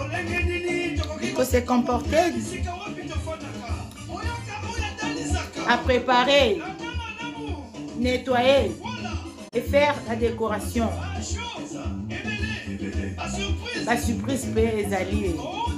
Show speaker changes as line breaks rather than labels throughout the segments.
Il faut se comporter, à préparer, nettoyer et faire la décoration. La surprise peut les allier.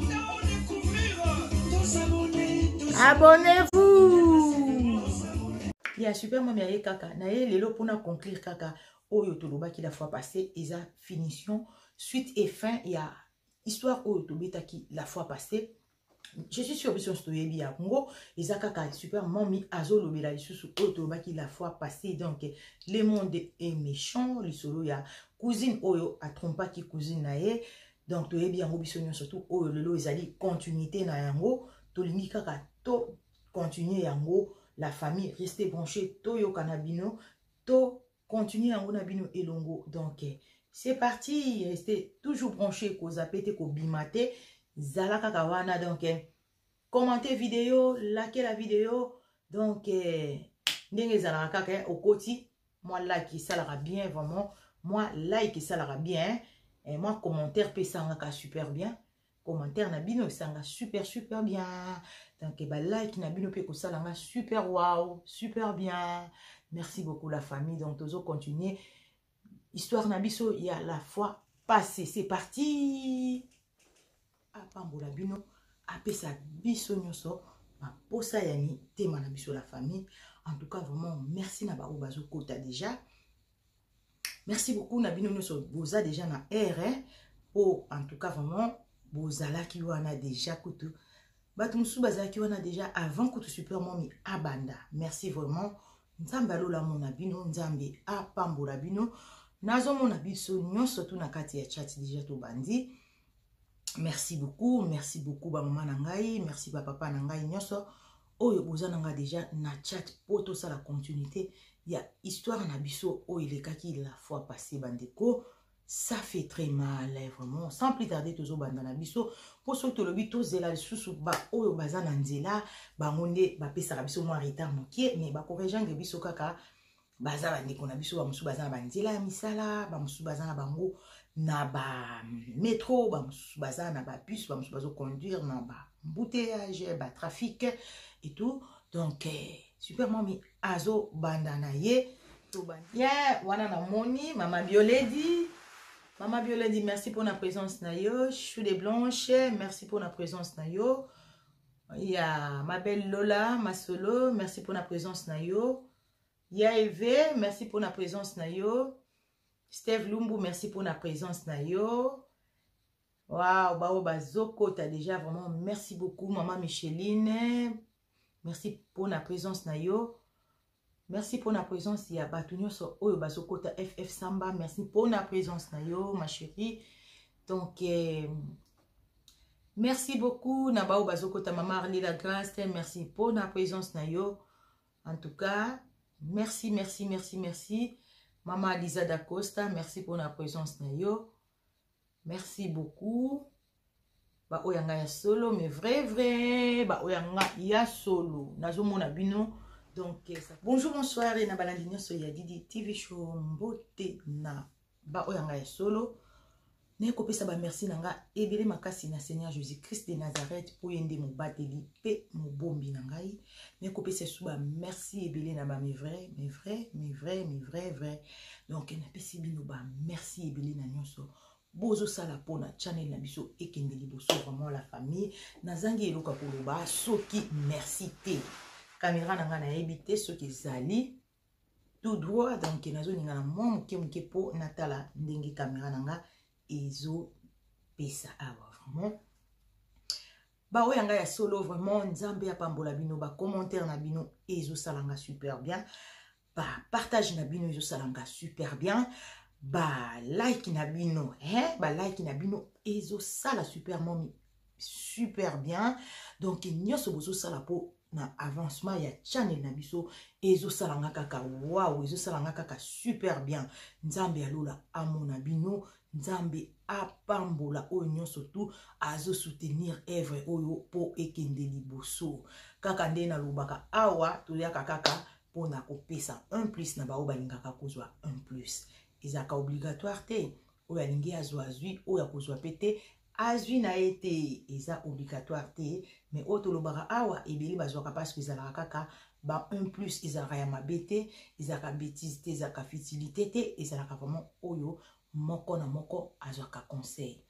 Abonnez-vous. Il y a super maman kaka. Naye lelo pour conclure kaka. Oyo toloba qui la fois passée. Ils a finition. Suite et fin. Il y a histoire oyo tobeta qui la fois passée. Je suis sûr que si on se dit à Congo, ils a kaka super mami azo lobela lisusu oyo toloba qui la fois passée. Donc le monde est méchant. Le solo ya cousine oyo a trompa qui cousine naye. Donc toyebi yango biso surtout oyo lelo ezali continuité na yango. Tolingi kaka to continuer yango. La famille restez branchée toyo kanabino to continuer yango nabino elongo. Donc c'est parti, restez toujours branchés ko zapete ko bimate zalaka kawana. Donc commentez vidéo, likez la vidéo. Donc ndenge zalaka kaka au koti moi like ça lara bien vraiment, moi like ça lara bien et moi commentaire pe ça nga super bien. Commentaire nabino ça nga super bien. Donc bah like nabino pe ko ça nga super wow, super bien. Merci beaucoup la famille. Donc toujours continuer histoire nabiso il y a la fois passée. C'est parti. Apambola bino apesa biso nyoso ma posa yani tema nabiso la famille. En tout cas vraiment merci na ba obazo kota déjà. Merci beaucoup nabino nyoso boza déjà na R pour en tout cas vraiment bozala ki wana déjà kutu batumsu bazala ki wana déjà avant kutu super mami abanda. Merci vraiment. Nzambe alola mona bino nzambe apambola bino nazo mona biso nyonso tu na kati ya chat déjà to bandi. Merci beaucoup ba maman nangai, merci ba papa nangai nyonso oyo boza nanga déjà na chat poto ça la continuité il y a histoire na biso o il est kaki la fois passée bandeko. Ça fait très mal, vraiment. Sans plus tarder, toujours bandana biso. Pour ceux qui le bito zela sous ba oyo bazana nzela, ba monde ba pesa biso mo retard mokie, mais ba corrigeant biso kaka baza bandeko na biso ba musu bazana banzela misala, ba musu bazana bango na ba métro, ba musu bazana na ba bus, ba musu bazo conduire na ba embouteillage, ba trafic et tout. Donc super mami azo bandana ye to ban. Yeah, wana na moni mama Bioledi. Maman Bioledi, merci pour la présence na yo. Chou des Blanches, merci pour la présence na yo. Il y a ma belle Lola, ma solo, merci pour la présence na yo. Il y a Eve, merci pour la présence na yo. Steve Lumbu, merci pour la présence na yo. Waouh, bao bazoko, t'as déjà vraiment merci beaucoup. Maman Micheline, merci pour la présence na yo. Merci pour la présence. Il y a Batunyo sur Oyo Basokota FF Samba. Merci pour la présence, Nayo, ma chérie. Donc, merci beaucoup. Nabao Basokota, Maman Arlie la Grâce. Merci pour la présence, Nayo. En tout cas, merci. Maman Lisa Dacosta, merci pour la présence, Nayo. Merci beaucoup. Ba Oyanga ya solo, mais vrai. Ba Oyanga ya solo. Nazo Monabino. Donc, bonjour, bonsoir, et na balandinyo so ya Didi TV show mbote na ba oyanga ya solo. Ne kopesa ba merci nanga ebele makasi na Seigneur Jésus-Christ de Nazareth pour yende mo bateli pe mo bombi nangai. Ne kopesa suba merci ebele na ba mes vrai. Donc na pesi bino ba merci ebele na nyonso. Bozo sala pona channel na biso ekendeli boso vraiment la famille. Nazangi eloka koloba soki merci te. Caméra nanga na ebité ce qui zali tout droit donc nazo ninga na mo muke po natala ndenge caméra nanga ezo pesa awa vraiment ba oyanga ya solo vraiment nzambe ya pambola bino ba commentaire na bino ezo salanga super bien ba partage na bino ezo salanga super bien ba like na bino ezo sala super bien donc nyoso bozo sala po na avancement ya channel na biso ezo salanga kaka wow ezo salanga kaka super bien nzambe alola amona bino nzambe apambola oyo nyonso tu azo soutenir œuvre oyo po ekendeli boso kaka nde na lobaka awa toyaka kaka pona kopesa 1+ na bao balingaka kozwa 1+. Ezaka obligatoire te oyo alingi azwa azwi oyo akozwa pete azwi na été eza obligatoire te mais otolobaka awa ebeli bazwaka parce que ezalaka kaka ba 1 plus ezalaka ya mabe te ezalaka bêtise te ezalaka futilité te ezalaka vraiment oyo moko na moko azwaka conseil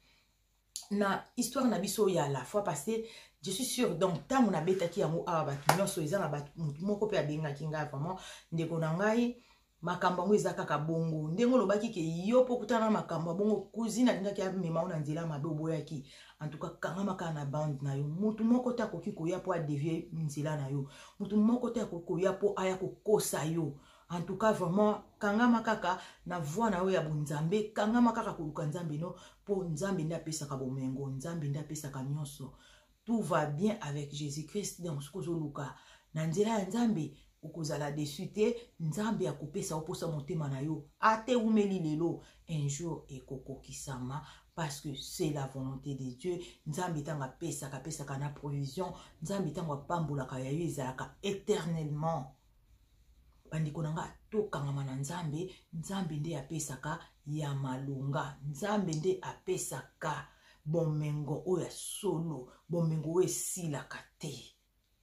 na histoire na biso ya la fois passée je suis sûr donc tant on a betaki yango awa bato nyonso eza na bato moko pe abengaki ngai vraiment ndeko na ngai makambo yango eza kaka bongo ndenge olobaki ke yo po kutana makambo bongo cousine alingaki amema na nzela mabe oboyaki en tout cas kangama kaka na bande na yo mutu moko te akoki koya po adevie nzela na yo mutu moko te akoki koya po aya kokosa yo en tout cas vraiment kangama kaka na voix na yo ya bonzambe kangama kaka koluka nzambe no po nzambe nde apesaka bomengo nzambe nde apesaka nyonso tout va bien avec Jésus-Christ donc soki ozoluka na nzela ya nzambe okozala desu te nzambe akopesa oposa motema na yo ate umeli lelo un jour ekokokisama parce que c'est la volonté de Dieu nzambe tanga pesaka na provision nzambe tanga pambolaka ya yo ezalaka éternellement bandeko nanga tokangama na nzambe nzambe nde apesaka ya malunga nzambe nde apesaka bomengo oyo ya solo bomengo oyo esilaka te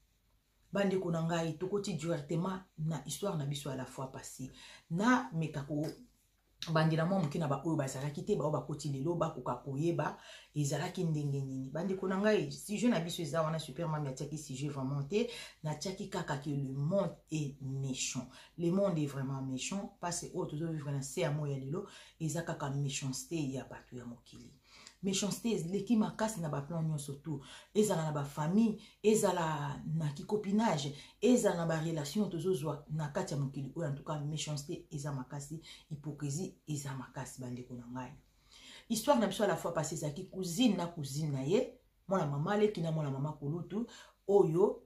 bandeko na ngai tokoti directement na histoire na biso à la fois passée na mekako bandela mwa moke na baoyo bazalaki te bao bakoti lelo bakoka koyeba ezalaki ndenge nini bandeko na ngai sujet na biso eza wana super mami atiaki sujet vraiment te natiaki kaka que le monde est méchant le monde est vraiment méchant parce que oyo tozovivre na se ya moi ya lelo eza kaka méchanceté ya bato ya mokili méchanceté ezalaki makasi na baplan nyonso tu ezala na bafamille ezala na kikopinage ezala na barelation tozozwa na kati ya mokili oyo en tout cas méchanceté eza makasi hypocrisie eza makasi bandeko na ngai histoire na biso à la fois passée ezalaki cousine na ye mwana mama aleki na mwana mama kulutu oyo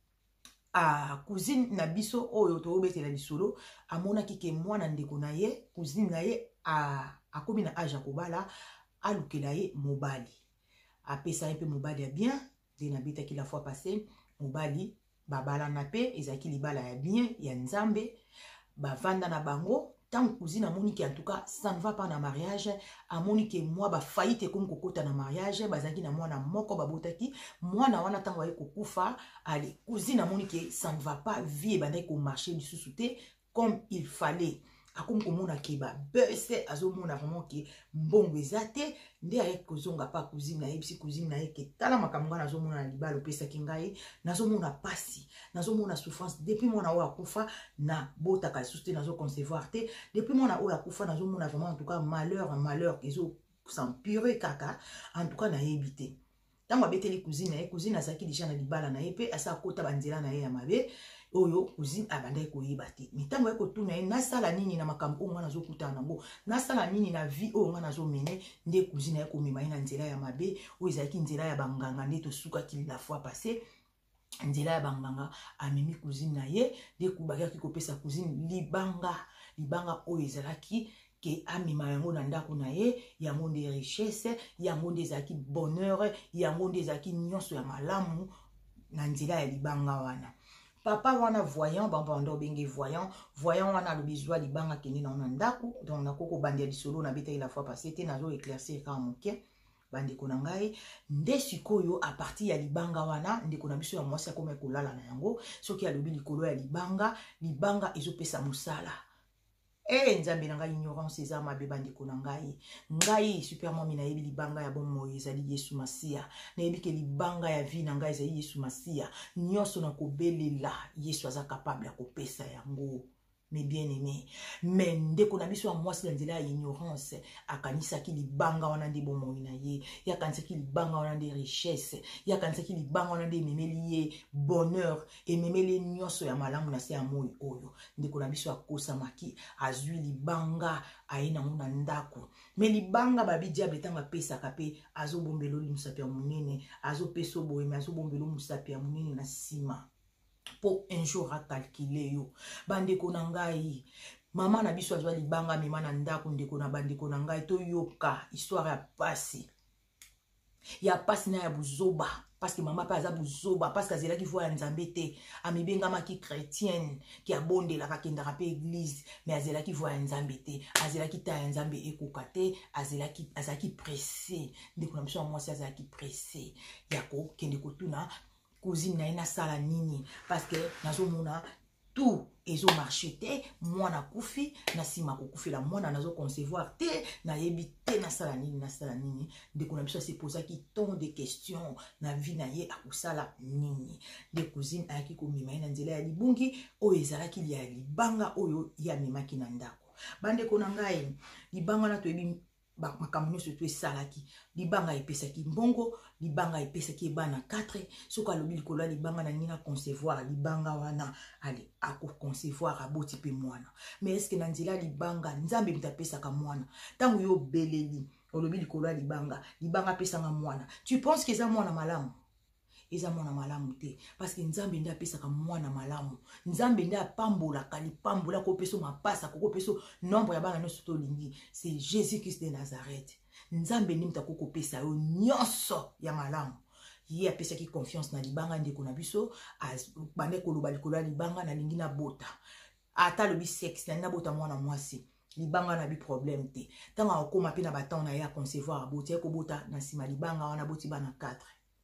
cousine na biso oyo toobetela lisolo amonaki ke mwana ndeko na ye cousine na ye akomi na age ya kobala alukela ye mobali apesa ye mpe mobali ya bien nde nabetaki la fois passée mobali babalana mpe ezalaki libala ya bien ya nzambe bavanda na bango tant cousine amoni ke en tout cas ça ne va pas na mariage amoni ke mwa bafaillite ekomi kokota na mariage bazalaki na mwana moko babotaki mwana wana ntango aye kokufa ale cousine amoni ke ça ne va pas vie ebandaki komarche lisusu te comme il fallait akomi komona ke babese azomona vraiment ke mbongo eza te nde aye kozonga pa cousine na ye bisi cousine na ye ke tala makambo nga nazomona na libala opesaki ngai nazomona pasi nazomona souffrance depuis mwana oyo akufa na botaka lisusu te nazoconcevoir te depuis mwana oyo akufa nazomona vraiment en tout cas malheur ezosampure kaka en tout cas nayebi te ntango abeteli cousine na ye cousine azalaki deja na libala na ye mpe asa akota banzela na ye ya mabe oyo cousine abandaki koyeba te mitango ye kotuna ye nasala nini na makambo oyo nga nazokutana nango nasala nini na vie oyo nga nazomene nde cousine aye komema ye na nzela ya mabe oyo ezalaki nzela ya banganga nde tosukaki la fois passée nzela ya banganga amemi cousine na ye nde bakaki kopesa cousine libanga oyo ezalaki ke amema yango na ndako na ye yango nde richesse yango nde ezalaki bonheur yango nde ezalaki nyonso ya malamu na nzela ya libanga wana papa wana voyant bambanda obenge voyant wana alobi zwa libanga kende na ona ndako donc nakoko bandia lisolo na betaki la fois passée te nazo éclaircir kaka moke bandeko na ngai nde sikoyo a partir ya libanga wana ndeko na biso ya mwasi akoma kolala na yango soki alobi likolo ya libanga ezopesa mosala nzambe na ngai ignorance eza mabe bandeko na ngai super mami nayebi libanga ya bomoi ezali Yesu Masia nayebi ke libanga ya vie na ngai ezali Yesu Masia nyonso na kobelela Yesu aza capable ya kopesa yango mes bien-aimés mais ndeko na biso ya mwasi na nzela ya ignorance akanisaki libanga wana nde bomoi na ye yakanisaki libanga wana nde richesse yakanisaki libanga wana nde ememeli ye bonheur ememeli nyonso ya malamu na se ya moi oyo ndeko na biso akosamaki azwi libanga aye nango na ndako me libanga babi diable ntango apesaka mpe azobombela mosapi ya monene azopesa boyeme azobombela mosapi ya monene na nsima po un jour akalkile yo bandeko na ngai mama na biso azwa libanga mema na ndako ndeko na bandeko na ngai toyoka histoire ya pasi ya pasi na ya buzoba parce que maman pa aza buzoba parce que azela ki voya nzambe te amibengama ki chrétienne ki abondela kakendaka pe église mais azela ki voya nzambe te azela ki ta nzambe ekoka te azela ki pressé ndeko na biso ya mwasi azela ki pressé ya kokende kotuna cousine na ye nasala nini parce que nazomona tout ezo marché te mwana kufi na sima kokufela mwana nazo concevoir te na yebi te nasala nini ndeko na biso se posaki tant de questions na vie na ye akusala nini de cousine ayaki komema ye na nzela ya libungi oyo ezalaki lia libanga oyo ya memaki na ndako bandeko na ngai libanga na toyebi makambo nyonso to esalaki libanga epesaki mbongo libanga epesaki ebana 4 soki alobi likolo ya libanga na nini na concevoir libanga wana ali akoconcevoir aboti mpe mwana mais eske na nzela libanga nzambe moto apesaka mwana ntango yo obeleli olobi likolo ya libanga apesanga mwana tu penses que eza mwana malamu eza mwana malamu te parce que nzambe nde apesaka mwana malamu nzambe nde apambolaka lipambola kopeso mapasa kokopeso nombre ya bana nyonso tolingi c'est Jésus Christ de Nazareth nzambe nde mutako kopesa yo nyonso ya malamu ye apesaki confiance na libanga ndeko na biso bande koloba likolo ya libanga nalingi na bota ata lobi sexe na bota mwana mwasi libanga na bi problème te tanga okoma pe na baton na ye a concevoir aboti ya kobota na sima libanga wana boti bana 4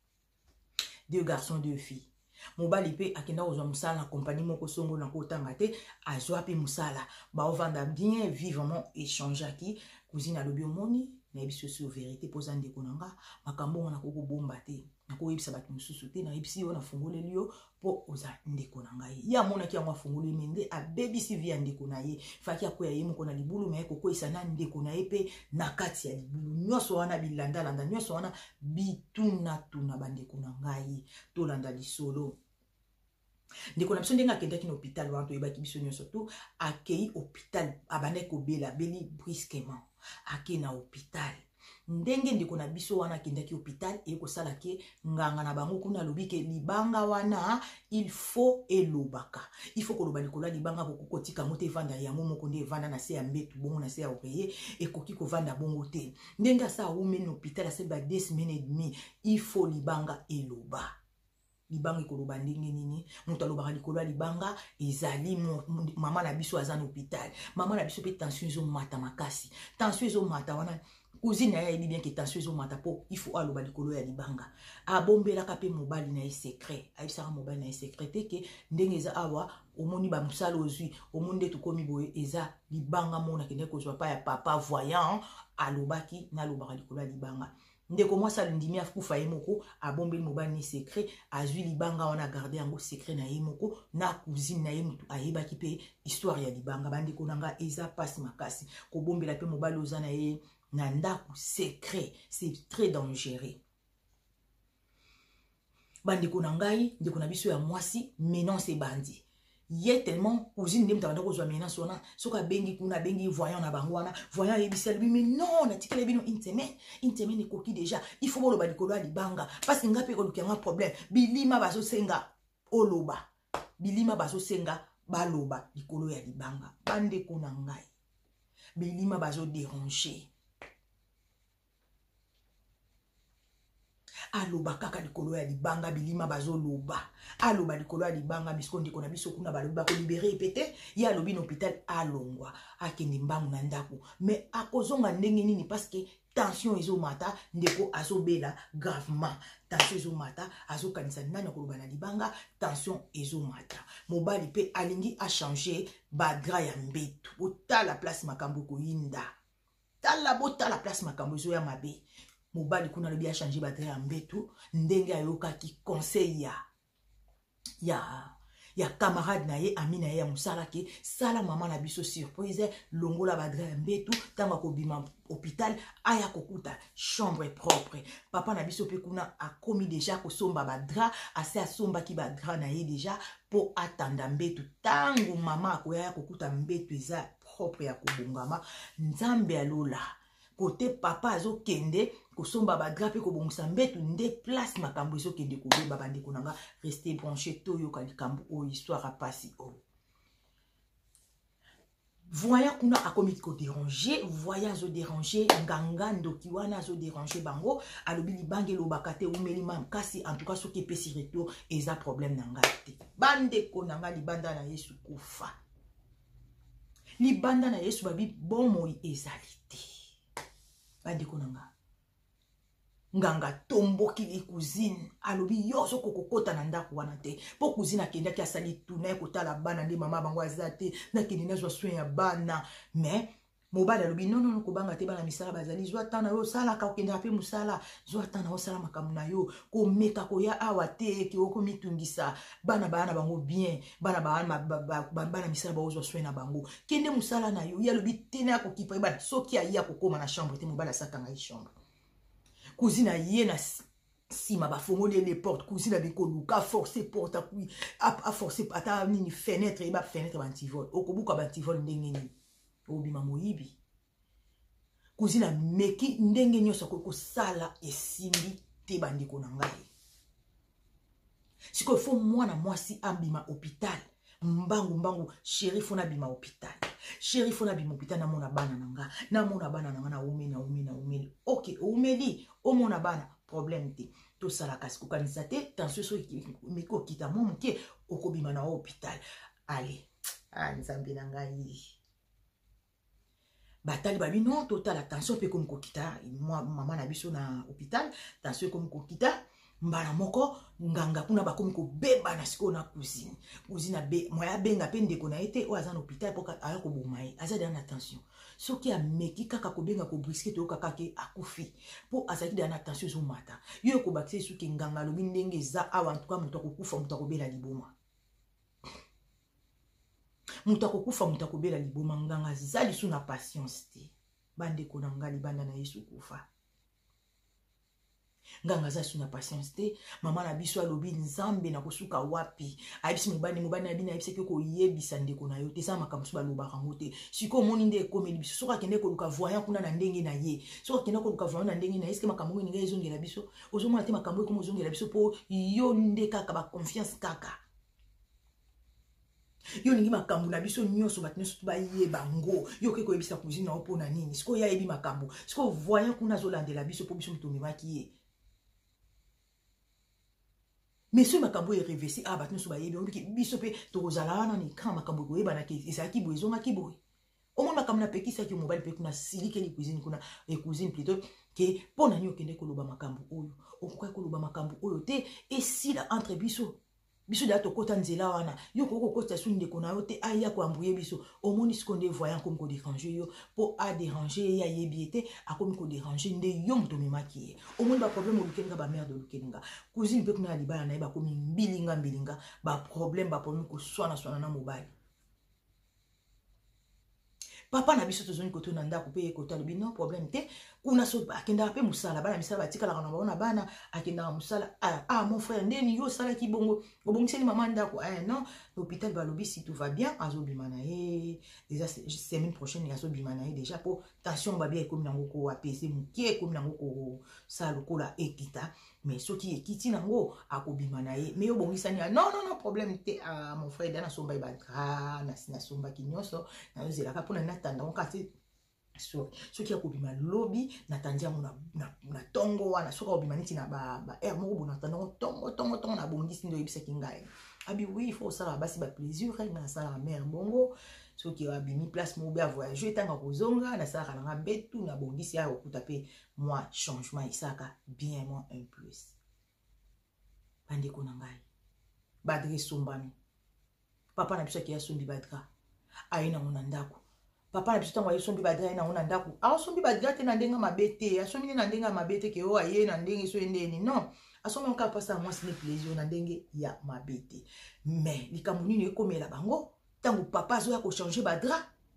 2 garçons 2 filles mobali pe akenda kozwa musala na compagnie moko songo na kotanga te azwa pe musala baovanda bien vivement échangeaki cousine alobi omoni na yebiso sur vérité poza ndeko nanga makambo wana koko bomba te nakoyebisa bato mosusu te nayebisi yo nafungoleli yo po oza ndeko na ngai ye amonaki yango afungoli mende abebisi vi ya ndeko na ye faki akoya ye moko na libulu me kokoyisa na ndeko na ye pe na kati ya libulu nyonso wana bilandalanda nyonso wana bitunatuna bandeko na ngai tolanda lisolo ndeko na biso ndenge akendaki na hôpital wana toyebaki biso nyonso tu akei hôpital abandaki kobela beli brusquement ake na hôpital ndenge ndeko na biso wana akendaki hôpital ekosala ke nganga na bango kuna alobi ke libanga wana il faut elobaka il faut koloba likolo ya libanga kokotika ngo te evanda yango moko nde evanda na se ya mbetu bongo na se ya oreiller ekoki kovanda bongo te ndenge asa aume na hôpital ase ba 2 semaines et demie il faut libanga eloba libanga ekoloba ndenge nini moto alobaka likolo ya libanga ezali mama na biso aza na hôpital mama na biso pe tension ezomata makasi tension ezomata wana cousine na ye ayebi bien ke tension ezomata po il faut aloba likolo ya libanga abombelaka pe mobali na ye secret ayebisaka mobali na ye secret te ke ndenge eza awa omoni bamosala ozwi omoni nde tokomi boye eza libanga mona kende kozwa pa ya papa voyant alobaki nalobaka likolo ya libanga ndeko mwasi alindimi akufa ye moko abombeli mobali ni secret azwi libanga wana garde yango secret na ye moko na cousine na ye mutu ayebaki pe histoire ya libanga bandeko nanga eza pasi makasi kobombela pe mobali oza na ye na ndako secret c'est très dangereux bandeko na ngai ndeko na biso ya mwasi menance bandi ye tellement cousine ndem tabanda kozwa menance wana soka bengi kuna bengi voyant na bango wana voyant yebisel bi mais non na tikele bino une semaine ekoki déjà il faut boloba likolo ya libanga parce que ngape ko lukianga problème bilima bazo senga oloba bilima bazo senga baloba likolo ya libanga bandeko na ngai bilima bazo déranger aloba kaka likolo ya libanga bilima bazoloba aloba likolo ya libanga bisko ndeko na biso kuna baloba ko libérer pété ya lobi na hôpital alongwa akende mbangu na ndako mais akozonga ndenge nini parce que tension ezomata ndeko azobela gravement tension ezomata azokanisa nani akoloba na libanga tension ezomata mobali pe alingi a changer badra ya mbetu otala place makambo koyinda tala botala place makambo ezo ya mabe mobali kuna lobi a changer badra ya mbetu ndenge ayokaki conseil ya camarade na ye ami na ye ya musala ke sala mama na biso surprise longola badra ya mbetu tanga kobima hôpital aya kokuta chambre propre papa na biso pe kuna akomi déjà kosomba badra ase asombaki badra na ye déjà po atanda mbetu tango mama akoya kokuta mbetu eza propre ya kobongama nzambe alola côté papa azokende kosomba badra pe kobongisa mbetu nde place makambo ezokende kobeba bandeko nanga rester branché to yoka likambo o histoire a pasi o voyant kuna akomi ko déranger, voyant zo déranger, nganga ndoki wana zo déranger bango, alobi libange lo bakate umeli mam kasi en tout cas soki pesi retour eza problème nanga te. Bande ko nanga libanda na Yesu kufa. Libanda na Yesu babi bomoi ezalité. Bande ko nanga. Nganga tomboki li cousine alobi yo so kokokota na ndako wana te po cousine akenda ki asali tuna kotala bana ndi mama bango azate na kindi na zwa soin ya bana mais mobali alobi non ko banga te bana misala bazali zwa tana yo sala ka okenda pe musala zwa tana osala makamu na yo ko meka ko ya awa te ki oko mitungisa bana bango bien bana misala ba ozwa soin na bango kende musala na yo ya lobi tena ko kipa bana soki ya kokoma na chambre te mobali asakanga chambre. Cousine yé na sima ba fongole les portes cousine biko luka forcer porte a forcer ata ni fenêtre e ba fenêtre bantivol okobuka bantivol ndenge ni obima moyibi cousine meki ndenge nyoso ko sala esimbi te bandiko na ngai siko fo mwana mwasi abima hôpital mbangu chéri fona bima hôpital chéri fona bima hôpital na mona bana nanga na umeli OK umeli o mona bana problème te to sala kasi ko kanisa te tension so miko kita mo muke okobima na hôpital allez nzambe na ngai batali babi non total attention pe comme ko kita moi maman na biso na hôpital tension comme ko kita mbana moko nganga kuna bakomi ko beba na siko na cousine be moya benga pe ndeko na ete o azana hôpital poka aya ko bomaye azali na attention soki ameki kaka ko benga ko brisker to kaka ke akufi po azali na attention zo mata yo ko bakse suki nganga lobi ndenge za awa en tout cas muto ko kufa muto ko bela liboma muto ko kufa muto ko bela liboma nganga zali suna patience te bande ko na ngali banda na Yesu kufa nganga za suna patience te mama na biso alobi nzambe na kosuka wapi ayebisi mobani na bina ayebisi ke ko yebisa ndeko na yo te sa makambo so baloba kango te siko moni nde komeli biso soka kende ko luka voyant kuna na ndenge na ye soka kende ko luka voyant na ndenge na ye eske makambo ngi ngai ezongela biso ozomona te makambo ko mozongela biso po yo nde kaka ba confiance kaka yo ningi makambo na biso nyoso batneso ba ye bango yo ke ko yebisa cousine na opona nini siko ya yebi makambo siko voyant kuna zolandela biso po biso mutombi maki mais ce makambo est révélé ah batno so bayebi on ki biso pe to kozala wana ni kama makambo ko yeba na ke ezaki boy zonga ki boy o mona makambo na pekisa ki mobile pe kuna silike li cuisine kuna e cuisine plutôt ke pona nyo kende ko loba makambo oyo okoka ko loba makambo oyo te et si la entre biso da to kota nzela wana yo ko kota su ndeko na yo te aya ko ambuye biso omoni skonde voyant comme ko déranger yo po a déranger ya yebiete a comme ko déranger nde yo mto memaki omoni ba problème olukenga ba mère de lukenga cousine pe kuna libala na ba komi mbilinga ba problème ko swana na mobile papa na biso tozoni koto na ndako pe ekota lobi non problème te kuna so akenda pe musala bana misala batikala kana baona bana akenda musala mon frère ndeni yo sala ki bongo obongiseli mama ndako non l'hôpital ba lobi si tout va bien azobima na ye déjà semaine prochaine azobima na ye déjà pour tension ba bien comme nango ko apaiser mukie comme nango ko sala kola ekita mais soki ekiti nango akobima na ye mais yo bongisani non problème te mon frère dana somba ibadra na somba kinyoso na yo zelaka pona natanda on kati soki akobima lobi natandia mo na tongo wana soki akobima niti na ba air moko bona tango tongo na bongisi ndo yebisaki ngai abi oui il faut ça basi ba plaisir na sala mère bongo soki abimi place mo be voyager tanga kozonga na sala na betu na bongisi ya okuta pe moi changement isaka bien moi un plus bande ko na ngai badre sombami papa na biso ki ya sombi badra aina mona ndako papa na biso tango ayesombi badra na mona ndako asombi badra te na ndenga mabete asombi na ndenga mabete ke o aye na ndenge so endeni non asombi nka pasa moi c'est plaisir na ndenge ya mabete mais likambo nini ekomela bango tango papa azoya ko changer badra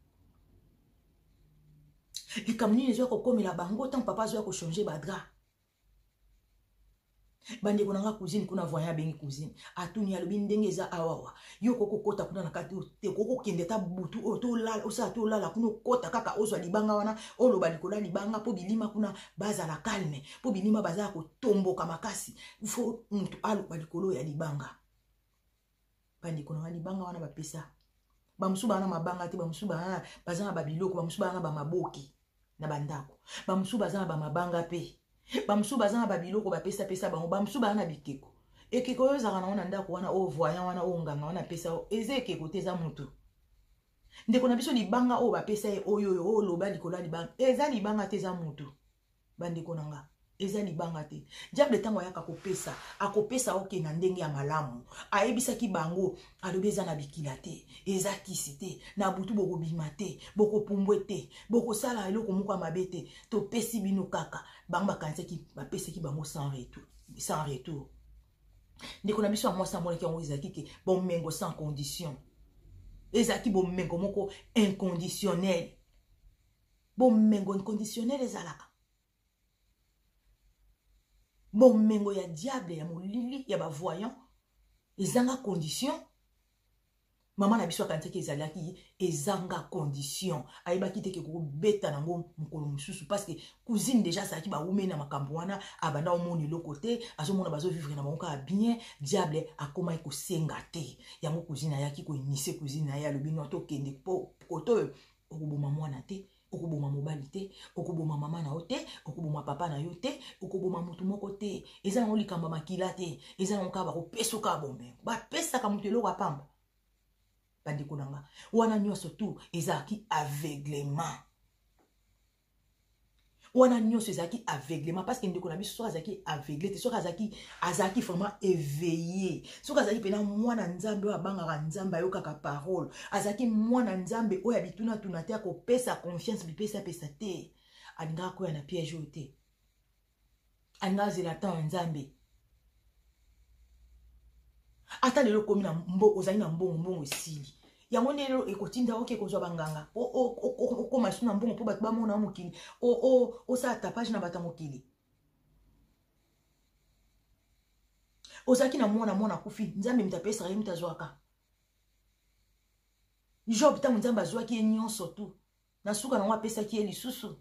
likambo nini ezoya ko komela bango tango papa azoya ko changer badra bande konanga cousine kuna voyant bengi cousine atuni alobi ndenge za awawa yo koko kota kuna nakati te koko kende ta butu o to lala osa to lala kuna kota kaka ozwa libanga wana oloba likola libanga po bilima kuna baza la calme po bilima baza ko tomboka makasi fo mutu alo balikolo ya libanga bande konanga libanga wana bapesa bamusu bana mabanga te bamusu bana bazana babiloko bamusu bana ba maboki na bandako bamusu bazana ba mabanga pe bamusu bazana babiloko bapesa pesa bango bamusu bana bikeko ekeko yo zaka na wana ndako wana o voyant wana o nganga wana pesa eze ekeko te za mutu ndeko na biso libanga o bapesa ye oyo o loba likola libanga eza libanga te za mutu bandeko nanga eza libanga te diable tango ayaka kopesa akopesa oke na ndenge ya malamu ayebisaki bango alobi eza na bikila te eza kisi te na butu bokobima te bokopumbwe te bokosala eloko moko ya mabe te topesi bino kaka bango bakanisaki bapesaki bango sans retour ndeko na biso ya mwasi amonaki yango ezalaki ke bomengo sans condition ezalaki bomengo moko inconditionnel bomengo inconditionnel ezalaka bomengo ya diable ya molili ya bavoyant ezanga condition mama na biso akanisi ezalaki ezanga condition ayebaki te ke kobeta nango mokolo mosusu parce que cousine déjà azalaki baume na makambo wana abanda omoni eloko te azomona bazovivre na bango ya bien diable akomaki kosenga te yango cousine ayaki koinise cousine na ye alobi no tokende po koto okoboma mwana te okoboma mobali te okoboma mama na yo te okoboma papa na yo te okoboma mutu moko te eza nango likambo makila te eza nango kaka bakopesa oka bomengo bapesaka mutu eloko apamba bandeko nanga wana nyonso tu ezalaki aveuglement wana nyonso ezalaki aveuglement parce que ndeko na biso soki azalaki aveugle te soki azalaki vraiment éveillé soki azalaki mpena mwana nzambe oyo abangaka nzambe ayokaka parole azalaki mwana nzambe oyo abitunatuna te akopesa confiance bipesapesa te alingaka koya na piège oyo te alingaka azela ntan ya nzambe ata lelo komi na ozali na mbongo esili yango nde lelo ekotinda oke kozwa banganga okoma su na mbongo mpo bato bamona mokili osala tapage na bato ya mokili ozalaki na mwana kufi nzambe mutu apesaka ye mutu azwaka job ntango nzambe azwaki ye nyonso tu na suka nango apesaki ye lisusu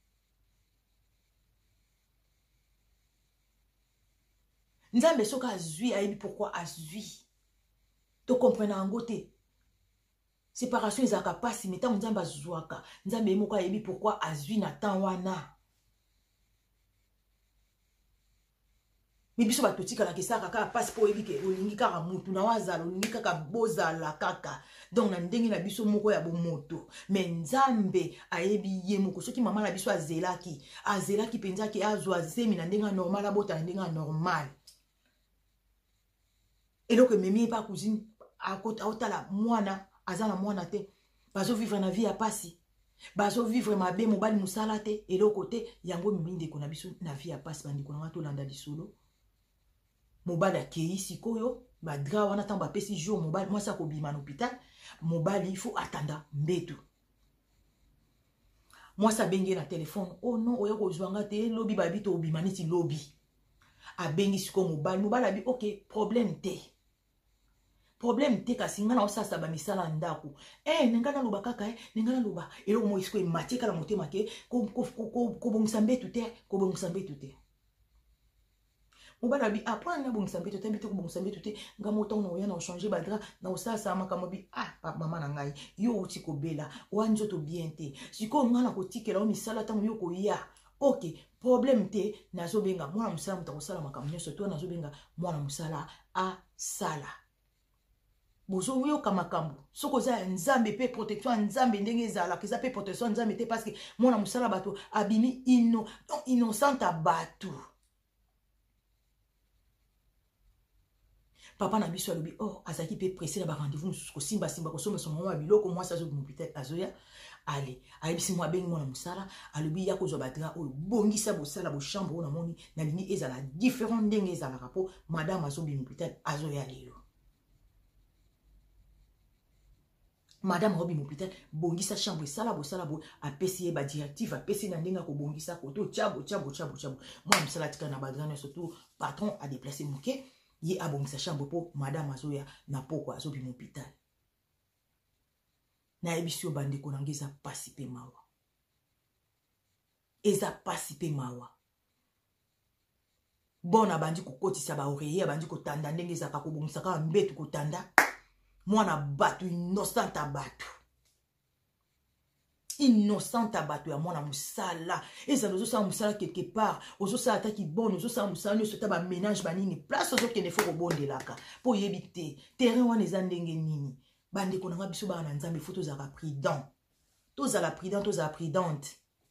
nzambe soki azwi ayebi pourquoi azwi tokomprena yango te séparation ezalaka pasi me ntango nzambe azwaka nzambe ye moko ayebi pourquoi azwi na temps wana me biso bato tikalaka esaka kaka pasi mpo oyebi ke olingi kaka mutu na wazala olingi kaka bozala kaka donc na ndenge na biso moko ya bomoto me nzambe ayebi ye moko soki mama na biso azelaki mpenzaki azwa zemi na ndenge ya normal abota na ndenge ya normal eloko ememi ye pa cousine aotala mwana aza na mwana te bazovivre na vie ya pasi bazovivre mabe mobali mosala te eloko te yango ememi ndeko na biso na vie ya pasi bandeko nanga tolanda lisolo mobali akei sikoyo badra wana ntango bapesi jour mobali mwasi akobima na hôpital mobali ifo atanda mbetu mwasi abengi na telefone oh non oya kozwanga te lobi babi to obima neti lobi abengi sikoyo mobali abi ok problème te kasi nga na osasa bamisala ndako nenga naloba kaka nenga naloba eloko mo isiko emati kala motema ke kobongisa mbetu te mobali abi apona nabongisa mbetu te mbite kobongisa mbetu te nga motango na oya na ochange badra na osasa makambo bi mama na ngai yo oti kobela oya nzoto bien te sikoyo nga na kotikela o misala ntango yo koya ok problème te nazobenga mwana mosala moto akosala makambo nyonso to nazobenga mwana mosala asala bozoyoka makambo soki oza ya nzambe mpe protection ya nzambe ndenge ezalaka eza mpe protection ya nzambe te parce que mwana mosala bato abimi innocente bato papa na biso alobi azalaki mpe pressé na barendez-vous mosusu kosimbasimba kosomesa mama ya biloko mwasi azobima peut-être azoya ale ayebisi mwa abengi mwana mosala alobi ya kozwa badra oyo bongisa bosala bochambre oyo namoni nalingi ezala différent ndenge ezalaka mpo madame azobima peut-être azoya lelo madame Robi Mopitel bongisa chambre esala bosala bo apesi ye ba directive apesi na ndenge ko bongisa koto chabo moi msala tika na badrane surtout patron a déplacé moké ye abongisa chambre po madame azoya na poko azobi Mopitel na ebisio bande ko nangeza pasi pe mawa eza pasi pe mawa bona bandi ko kotisa ba oreiller bandi ko tanda ndenge za ka ko bongisa ka mbetu ko tanda mwana bato innocent à bato. Innocent à bato ya mwana musala. Et ça nous a musala quelque part. Ozo sa ataki bon, ozo sa musala nous sota ba ménage banini. Place ozo kene fo bonde laka. Po yebite. Terrain wana eza ndenge nini. Bande konanga biso ba na nzambe photo za prudent. Toza la prudent, toza prudente.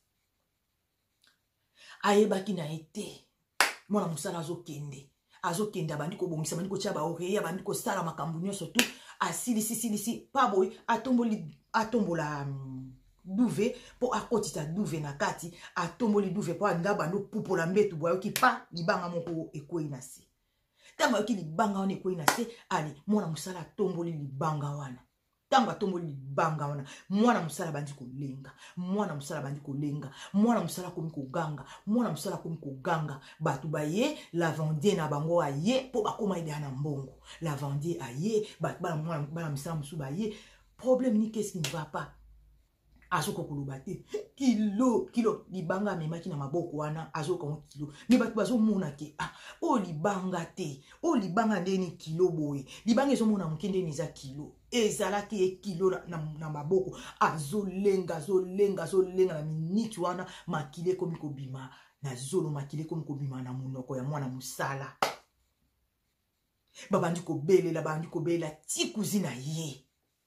Ayebaki na ete. Mwana musala azokende. Azokende abandi ko bongisa bandi ko tia ba oreille abandi ko sala makambu nyonso tout. Asili pa boy atombola douve pour akotita douve na kati atomboli douve pour anda bando pupola mbetu boyo ki pa libanga moko ekoi na se. Tango yoki libanga wana ekoi na se ali mwana musala atomboli libanga wana. Tango atomboli libanga wana mwana musala bandi kolenga. Mwana musala bandi kolenga. Mwana musala komi koganga. Mwana musala komi koganga. Batu baye lavandier na bango aye po bakoma ide na mbongo. Lavandier aye batu bana musala musu baye. Problème ni qu'est-ce qui ne va pas? Azoko kolobate kilo libanga memaki na maboko wana azoko kilo ni batu bazo mona ke o libanga te o libanga ndeni kilo boye libanga ezo mona mukende ni za kilo ezalaki e kilo na maboko azolenga na minute wana makile komi kobima na zolo makile komi kobima na munoko ya mwana musala babandi kobelela ti kuzina ye.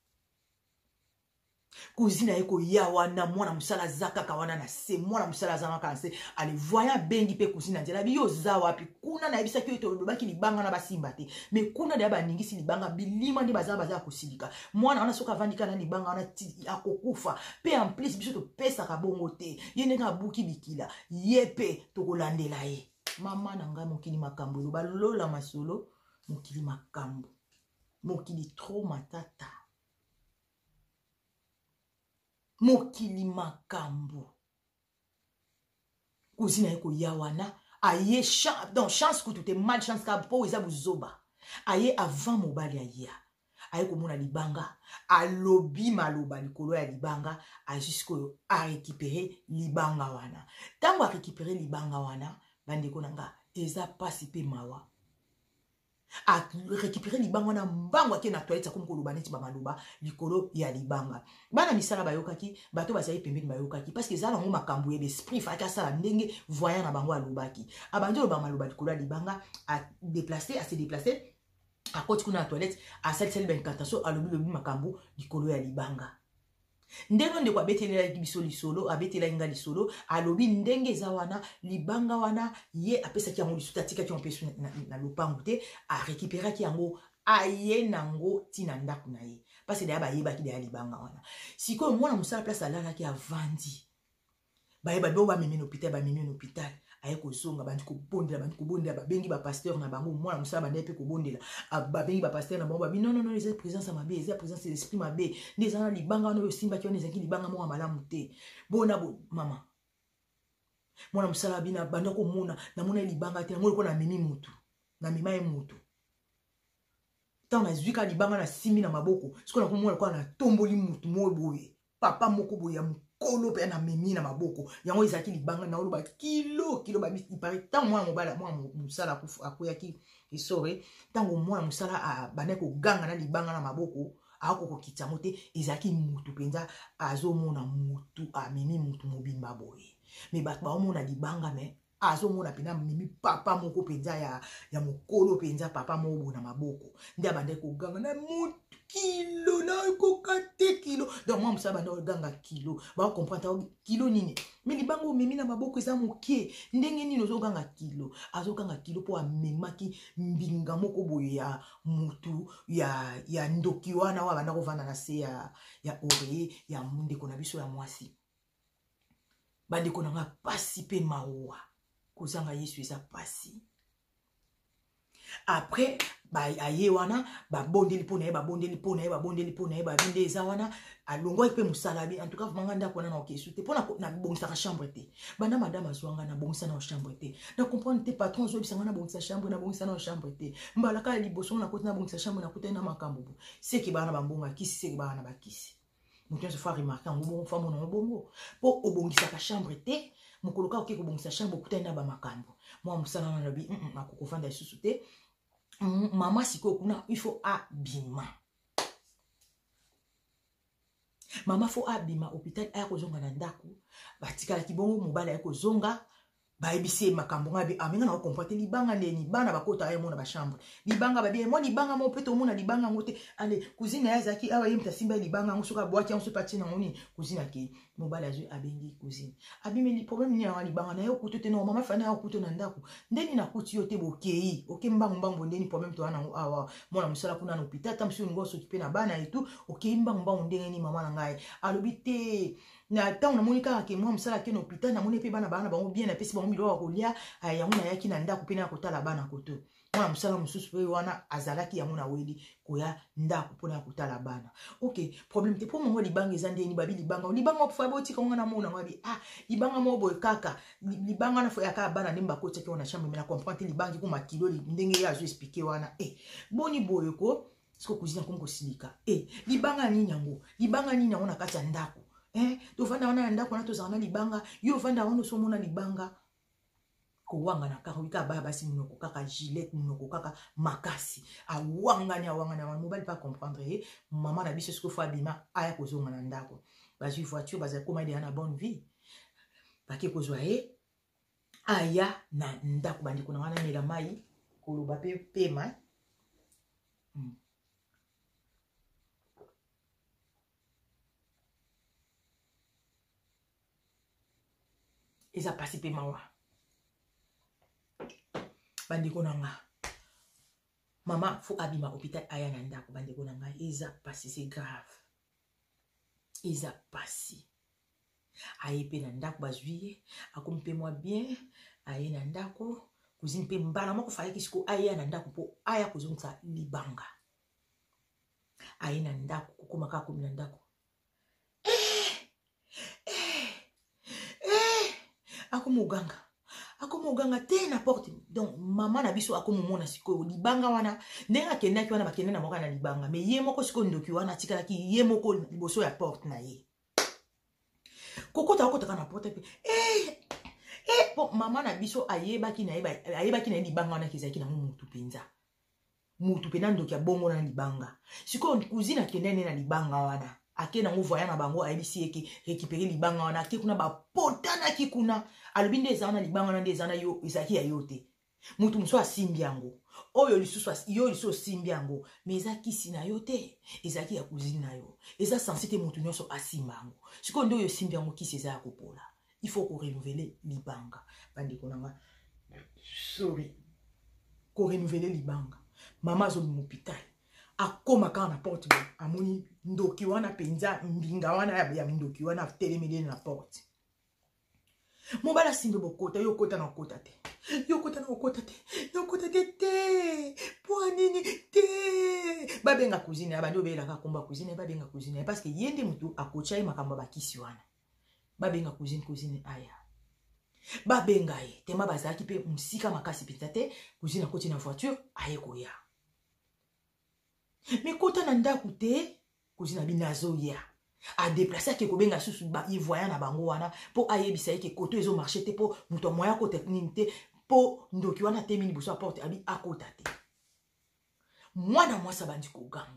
Cousine eko ya wana mwana musala zaka kawana na se mwana musala zaka kana se ali voya bengi pe cousine nzela biyo za wapi kuna na ebisa kyo to baki libanga na basimba te me kuna de ba ningisi libanga bilima ndi baza kosilika mwana wana soka vandika na libanga wana akokufa pe en plus biso to pesa ka bongo te yene ka buki bikila yepe to kolandela ye mama na nga mokili makambo lo balola masolo mokili makambo mokili trop matata. Mokili makambo. Cousine eko yawana. Aye chance que tout est mal chance ka po eza buzoba. Aye avant mobali aya. Aye komona libanga. Alobi maloba likolo ya libanga. A jusqu'o a récupérer libanga wana. Tango a récupérer libanga wana. Bande konanga. Eza pasi pe mawa. A récupérer libanga na mbangwa ke na toilette comme koloba neti ba maloba likolo ya libanga bana misala bayokaki bato bazali pembeni bayokaki parce que zala ngo makambo ye l'esprit fa ka sala ndenge voyant na bango alobaki abandi lo ba maloba likolo ya libanga a se déplacer à côté kuna toilette a sali ben kantaso alobi makambo likolo ya libanga ndenge ndeko abetelela biso lisolo abetela inga lisolo alobi ndenge za wana libanga wana ye apesa ki yango lisuta tika ki ompesu na lopango te a récupérer ki yango aye nango tina ndaku na ye parce que ba yeba ki de libanga wana siko mwana musala place alala ki avandi ba yeba do ba mimi hôpital aye kozonga bandi kobondela babengi ba pasteur na bango mwana musala bande pe kobondela babengi ba pasteur na bango babi non les présence mabe les présence de l'esprit mabe ndeza na libanga no simba ki on ezaki libanga mo malamu te bona mama mwana musala bina banda ko mona na mona libanga te ngo ko na mimi mutu na mimaye mutu tant na zwika libanga na simi na maboko siko na komona ko na tomboli mutu mo boye papa moko boye kolo pe na memi na maboko yango izaki libanga na oloba kilo ba il paraît tant moi mobala moi musala akoyaki isore tango moi musala a baneko ganga na libanga na maboko akoko kitamo te izaki mutu penza azomona mutu amemi mutu mobimba boye me bato baomona libanga me azomona pena mimi papa moko penza ya mokolo penza papa mobo na maboko ndia bandeko ganga na mutu kilo na kokate kilo donc moi musaba na ganga kilo ba comprendre kilo nini mais libango memi na maboko eza mokie ndenge nini ozoganga kilo azoganga kilo po amemaki mbinga moko boye ya mutu ya ndoki wana wa banda kovanda na se ya oreille ya ndeko na biso ya mwasi bandeko na nga pasi pe mawa kozanga Yesu eza pasi. Après aye wana babondeli pona ye babinde eza wana alongwa pe musalabi en tout cas manga ndako na okesu te pona na bongisa chambre te banda madame azwanga na bongisa na chambre te na comprendre te patron zo bisanga na bongisa chambre na bongisa na chambre te mbala ka liboso na koti na bongisa chambre na koti na makambo c'est ki bana bambonga kisi c'est ki bana bakisi mutu se fa remarquer ngo famo na bongo po obongisa ka chambre te mukoloka okeko bongisa chambre koti na ba makambo moi musala na lobi akokofanda isusu te. Maman siko kuna il faut abima Mama fo abima hôpital aya kozonga na ndako. Batikala kibongo mobala ya kozonga. Baibisi makambo ngabi amenga na comprendre libanga ndeni bana bakota aye mona ba chambre. Libanga ba bien mo libanga mo peto mona libanga ngote. Ale cousine ya zaki awa yemta simba libanga ngosuka boaki on se pati na ngoni cousine ke mobala zu abengi cousine. Abime li problème ni ya libanga na yo kuto te no mama fana ya kuto na ndako. Ndeni na kuti yo te bokei. OK mbango ndeni problème to ana awa mona musala kuna na hôpital tam si ngo s'occuper na bana et tout. OK mbango ndenge ni mama na ngai. Alobite na temps na monika ke moi musala ke na hôpital na moni pe bana bango bien na pesi bango milo wa kolia ya mona yaki na ndako pe na kotala bana koto mwana musala mususu pe wana azalaki ya mona weli koya ndako pona kotala bana. OK problème te pour mongo libanga ezande ni babi libanga fa boti ko ngana mona ngabi libanga mo boy kaka libanga na fo ya ka bana ndemba ko teke wana chambre mais na comprendre libanga ko makilo ndenge ya zo expliquer wana boni boy ko siko kuzina kongo silika libanga ni nyango na kati ya ndako to vanda wana ndako na to zana libanga yo vanda wana so mona libanga ko wanga na kaka wika baba basi munoko kaka gilet munoko kaka makasi awanga na wana mobile pas comprendre maman na biso siko fa bima aya ko zonga na ndako bazui voiture baza koma ide na bonne vie baki ko zwa aya na ndako bandi ko na wana mela mai ko loba pe pema eza pasi pe mawa bandeko nanga mama fo abima hôpital aya na ndako bandeko nanga eza pasi c'est grave eza pasi aye pe na ndako bazwiye akomi pe moi bien aye na ndako cousine pe mbala moko faye kisiko aya na ndako po aya kozongisa libanga aye na ndako kokoma kaka komi na ndako Ako muganga te na porte donc mama na biso ako mona siko libanga wana ndenga kendaki wana bakende na moka na libanga mais ye moko siko ndoki wana tikala ki ye moko liboso ya porte na ye kokota na porte pe po mama na biso ayebaki na libanga wana kezaki na mutu penza mutu pena ndoki ya bongo na libanga siko cousine akende na libanga wana ake na voya na bango ayebisi eke récupérer libanga wana ake kuna ba potana ki kuna alobi nde ezana libanga wana nde ezana yo ezaki ya yo te mutu muso asimbi yango oyo lisusu yo lisusu simbi yango mais ezaki si na yo te ezaki ya cousine na yo eza censé te mutu nyonso asimba yango siko nde oyo simbi yango kisi eza ya kopola il faut ko renouveler libanga bandeko nanga sorry ko renouveler libanga mama zo mu hôpital akoma kaka na porte amoni ndoki wana penza mbinga wana ya ndoki wana telemele na porte mobala simbe bokota yo kota na kota te yo kota te po nini te babenga cousine abandi obela ka komba cousine babenga cousine parce que yende mutu akocha makambo bakisi wana babenga cousine aya babenga ye tema bazaki pe musika makasi pita te cousine akoti na voiture aye koya mais kota na ndako te cousine abinazo ya a déplacer ke kobenga susu ba y voyant na bango wana po ayebisa yeke koto ezo marché te po muto moya ko technique te po ndoki wana te mini buso porte abi akota te mwana mwasa bandi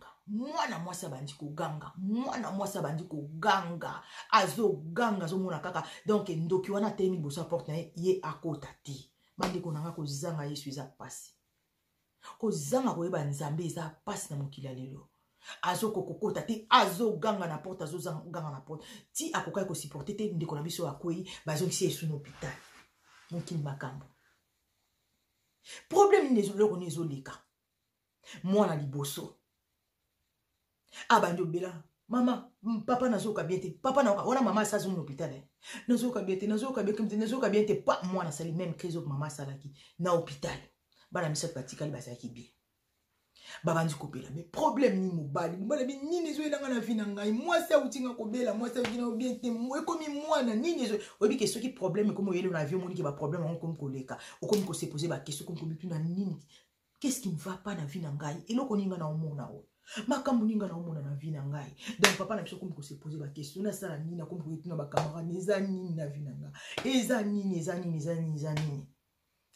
ko ganga azo ganga zo mona kaka donc ndoki wana te mini buso porte na ye akota te bandi ko nanga ko zanga yesu eza pasi ko zanga ko yeba nzambe eza pasi na mokila lelo azo kokota te azo ganga na porte azo ganga na porte ti akokai ko supporter te ndeko na biso akwei bazo kisi esu na hôpital mokili makambo problème nezo loko nezo leka mwana liboso abandi obela mama papa nazoka bien te papa na wana mama sa zo na hôpital nazoka bien te pa mwana sali même crise of mama salaki na hôpital bana misato batikali bazaki bien babandi kopela mais problème ni mobali bi nini zo elanga na vie na ngai mwasi autinga kobela mwasi autinga bien te ekomi mwana nini zo obi ke soki problème comme yelo na vie moni ke ba problème on comme koleka o comme ko se poser ba question comme kobitu na nini qu'est-ce qui ne va pas na vie na ngai eloko ninga na omona o makambo ninga na omona na vie na ngai donc papa na biso comme ko se poser ba question na sala nini na comme ko tuna ba camarade eza nini na vie na ngai eza nini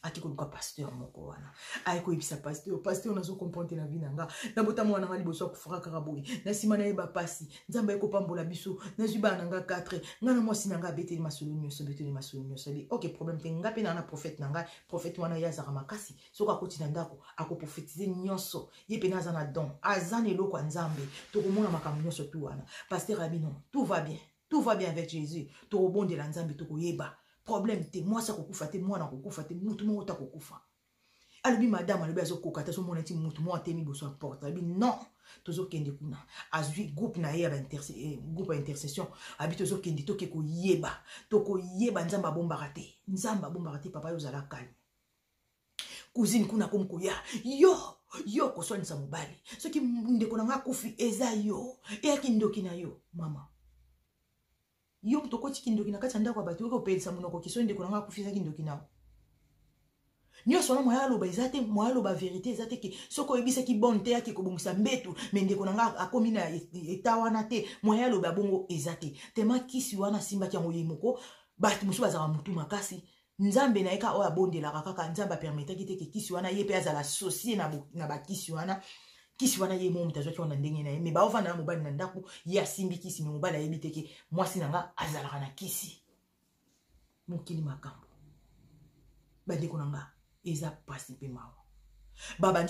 aki koluka pasteur moko wana ay ko ibisa pasteur nazo comprendre na vie nanga na bota mwana ngali boso kufaka karaboy na sima na yeba pasi nzamba eko pambola biso na zuba nanga 4 ngana mwasi nanga beteli masolo nyonso bi OK problème te ngape na prophète nanga prophète wana ya zaka makasi soka koti na ndako ako prophétiser nyonso ye pena za na don azane loko nzambe to komona makambo nyonso tu wana pasteur abino tout va bien avec Jésus to rebonde la nzambe to koyeba problème te moi ça kokufa te moi na kokufa te mutu mo ta kokufa alobi madame alobi azokoka ta so mona ti mutu mo atemi boso porte alobi non tozo kende kuna azwi groupe na ye ba groupe intercession abi tozo kende to ke koyeba nzamba bombaka te papa yo zala calme cousine kuna komkoya yo koswanisa mobali soki ndeko na nga kufi eza yo eyaki ndoki na yo mama yo mtokoti kindoki na kati ndako abatu ko pelisa munoko kiso ndeko na nga kufi eza kindoki nawo nyo sona moya loba ezate moya loba vérité ezate ki soko ebisa ki bonté yaki ko bongisa mbetu me ndeko na nga akomi na etawana te moya loba bongo ezate tema kisi wana simba ki yango yimoko batu musu bazaka mutu makasi nzambe na eka oya bondelaka kaka nzambe permetaki te ke kisi wana ye pe azala associé na ba kisi wana ye mo mutazo ki wana ndenge na ye me ba ovana na mobali na ndako ye asimbi kisi me mobali ayebi te ke mwasi nanga azalaka na kisi mokili makambo bandeko nanga eza pasi pe mawa babandi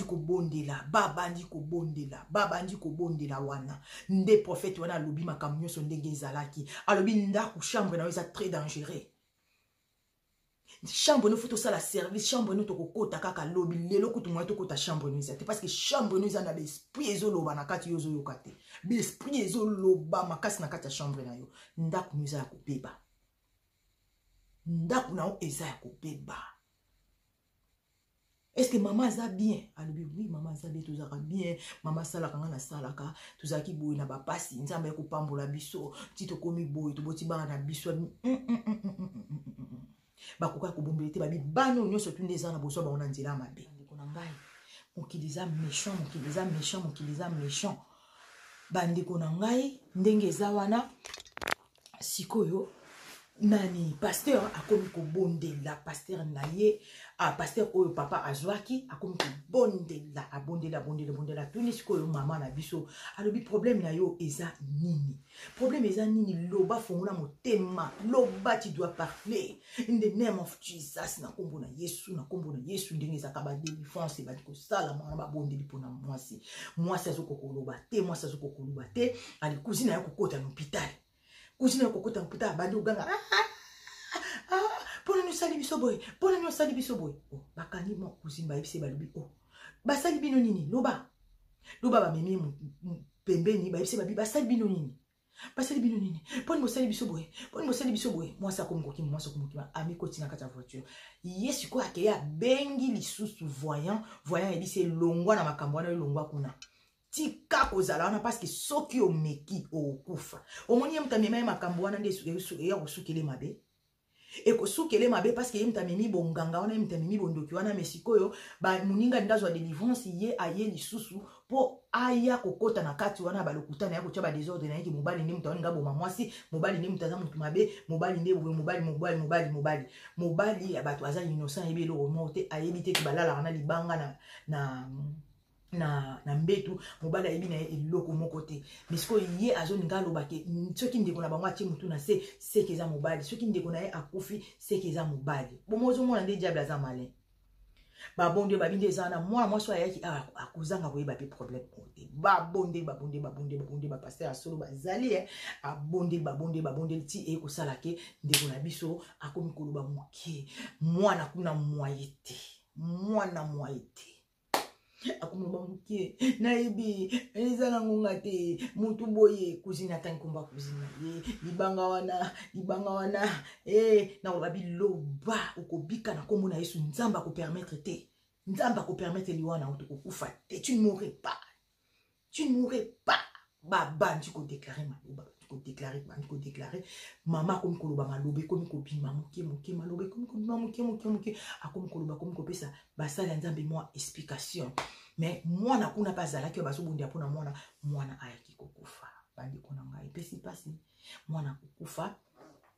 kobondela wana nde prophète wana alobi makambo nyonso ndenge ezalaki alobi ndako chambre na eza très dangereux chambre no foto sala service chambre no to kokota kaka lobi lelo kutu mwa to kota chambre no ezate parce que chambre no eza na l'esprit ezoloba na kati yozo yokate l'esprit ezoloba makasi na kati ya chambre na yo ndako no eza ya kopeba ndako na eza ya kopeba. Est-ce que maman a bien? Alobi oui maman a bien tout ça bien maman sala kanga na salaka tout ça ki boy na ba pasi nzamba ko pambola biso tito komi boy to boti bana na biso bakoka ko bombelete babi bano nyonso tu ndeza na boso ba ona nzela mabe ndeko na ngai mokiliza méchant bandeko na ngai ndenge eza wana sikoyo nani pasteur akomi ko bondela pasteur na ye pasteur oyo papa azwaki akomi ko bondela tuni sikoyo mama na biso alobi problème na yo eza nini loba fongona motema loba tu dois parler in the name of Jesus na kombo na Yesu ndenge ezaka ba délivrance ba ko sala mwana ba bondeli pona mwasi azokokoloba te ali cousine ya kokota na hôpital cousine ya kokota na hôpital bandi uganga pona no sali biso boy oh bakani mo cousine ba yebise balobi oh basali bino nini loba ba memi pembeni ba yebise babi basali bino nini pona mo sali biso boy moi ça comme kokima ami kotina kata voiture yesu ko akeya bengi lisusu voyant yebise longwa na makambo na longwa kuna tika kozala wana parce que soki omeki okufa omoni mtamema makambo wana nde ya kosukele mabe ekosukele mabe parce que mtamemi bonganga wana mtamemi bondoki wana mesikoyo ba muninga ndazwa délivrance ye aye lisusu po aya kokota na kati wana balokuta na ya kotia ba désordre na yiki mobali ndi mutawani ngabo mamwasi mobali ndi mutaza mutu mabe mobali ndi mobali ya bato aza innocent yebe lo mote ayebi te balala wana libanga na mbetu mobali ayebi na eloko moko te misiko ye azoninga alobake soki ndeko na bango atie mutu na se seke eza mobali soki ndeko na ye akufi seke eza mobali bomo ozomona nde diable aza malin babonde babinde eza na mwana mwasi ayaki akozanga koyeba pe problème ote babonde bapaster asolo bazali babonde ti ekosala ke ndeko na biso akomi koloba moke mwana kuna mwaye te akumba muke naibi ezala ngonga te mutu boye kuzina tankumba kuzina ye libanga wana na obabi loba ukobika na kombo na Yesu nzamba ko permettre liwana utokufa te tu ne mourrais pas baba tu ko déclarer maloba ko déclarer mama komi koloba malobe komi kobima moke malobe komi kobima moke akomi koloba komi kopesa basala nzambe moi explication mais mwana kuna bazala ki bazobundia pona mwana ayaki kokufa bandi kona ngai pesi pasi mwana kokufa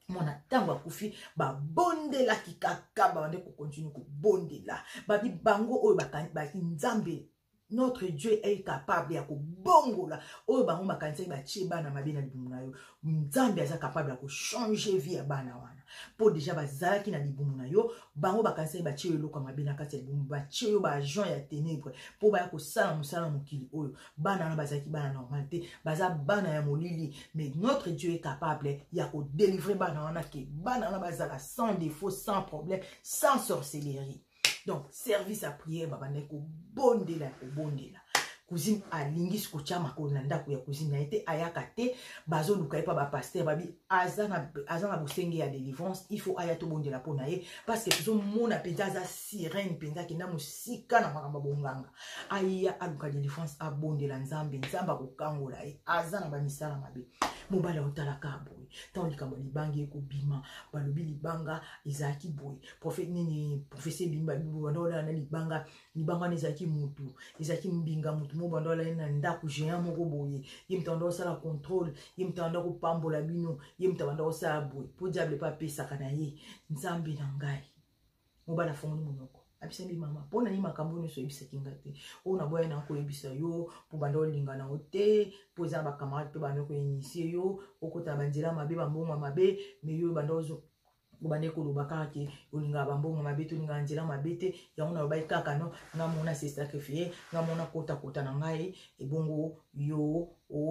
mwana tango akufi babondela kikaka bande ko continue ko bondela babi bango oyo baki nzambe notre Dieu est capable ya kobongola oyo bango makanisa batie bana mabe na libumu na yo nzambe aza capable ya ko changer vie ya bana wana po déjà bazalaki na libumu na yo bango bakanisa batie eloko mabe na kati ya libumu batie yo ba agent ya ténèbre po baya kosala mosala mokili oyo bana na bazalaki bana normalité baza bana ya molili mais notre Dieu est capable ya ko délivrer bana wana ke bana na bazala sans défaut sans problème sans sorcellerie. Donc, service à prière, babane ko bondela, ko bondela. Cousine alingis ko chama ko nanda ko ya cousine na été ayakate, bazo lukai pa ba pasteur babi azana bosenge ya délivrance, il faut ayato bondela po na ye parce que tout monde a penza za sirène penza ki na musika na makamba bonganga. Aya aluka délivrance a bondela nzambe, nzamba ko kangola e azana ba misala mabe. Mobala otala ka boy. Tant likambo libangi ko bima, balobi libanga izaki boy. Prophète nini professeur bimba bibo bandola na libanga nezaki mutu, izaki mbinga mutu mo bandola na ndaku géant moko boye. Yimtando sala contrôle, yimtando ko pambola bino, yimtando sala boy. Po diable pa pesa kana ye. Nzambe na ngai. Mobala fongi monoko. Abisembi mama pona ni makambo nyonso ebisa kingate o na boya na ko ebisa yo po bando linga na ote po za ba camarade pe bando ko initier yo okota banzela mabe bambonga mabe me yo bando zo bande ko lobaka ke olinga bambonga mabe to linga nzela mabe te ya ona ba ikaka no nga mona se sacrifier nga mona kota na ngai ebongo yo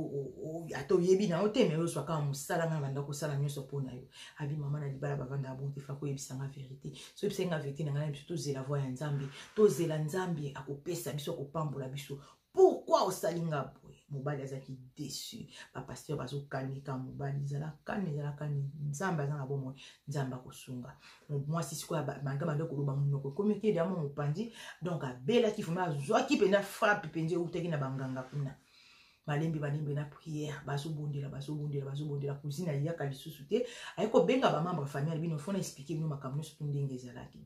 ato yebi na ote me yo swaka musala nga banda ko sala nyonso pona yo abi mama na libala bavanda bonte fa ko ebisa nga vérité so ebisa nga vérité na nga biso to zela voix ya nzambe to zela nzambe akopesa biso ko pambola biso. Pourquoi osalinga boy mobali azaki déçu ba pasteur bazo kanika mobali zala kani nzambe azana bomo nzamba kosunga moi si quoi banga bando ko loba munoko komeke ya mo mopandi donc abela ki fuma zwaki pena frappe penje uteki na banganga kuna malembi na prière bazo bondela cousine ya kalisusu te ayiko benga ba membre famille bino fona expliquer bino makamno surtout ndenge zalaki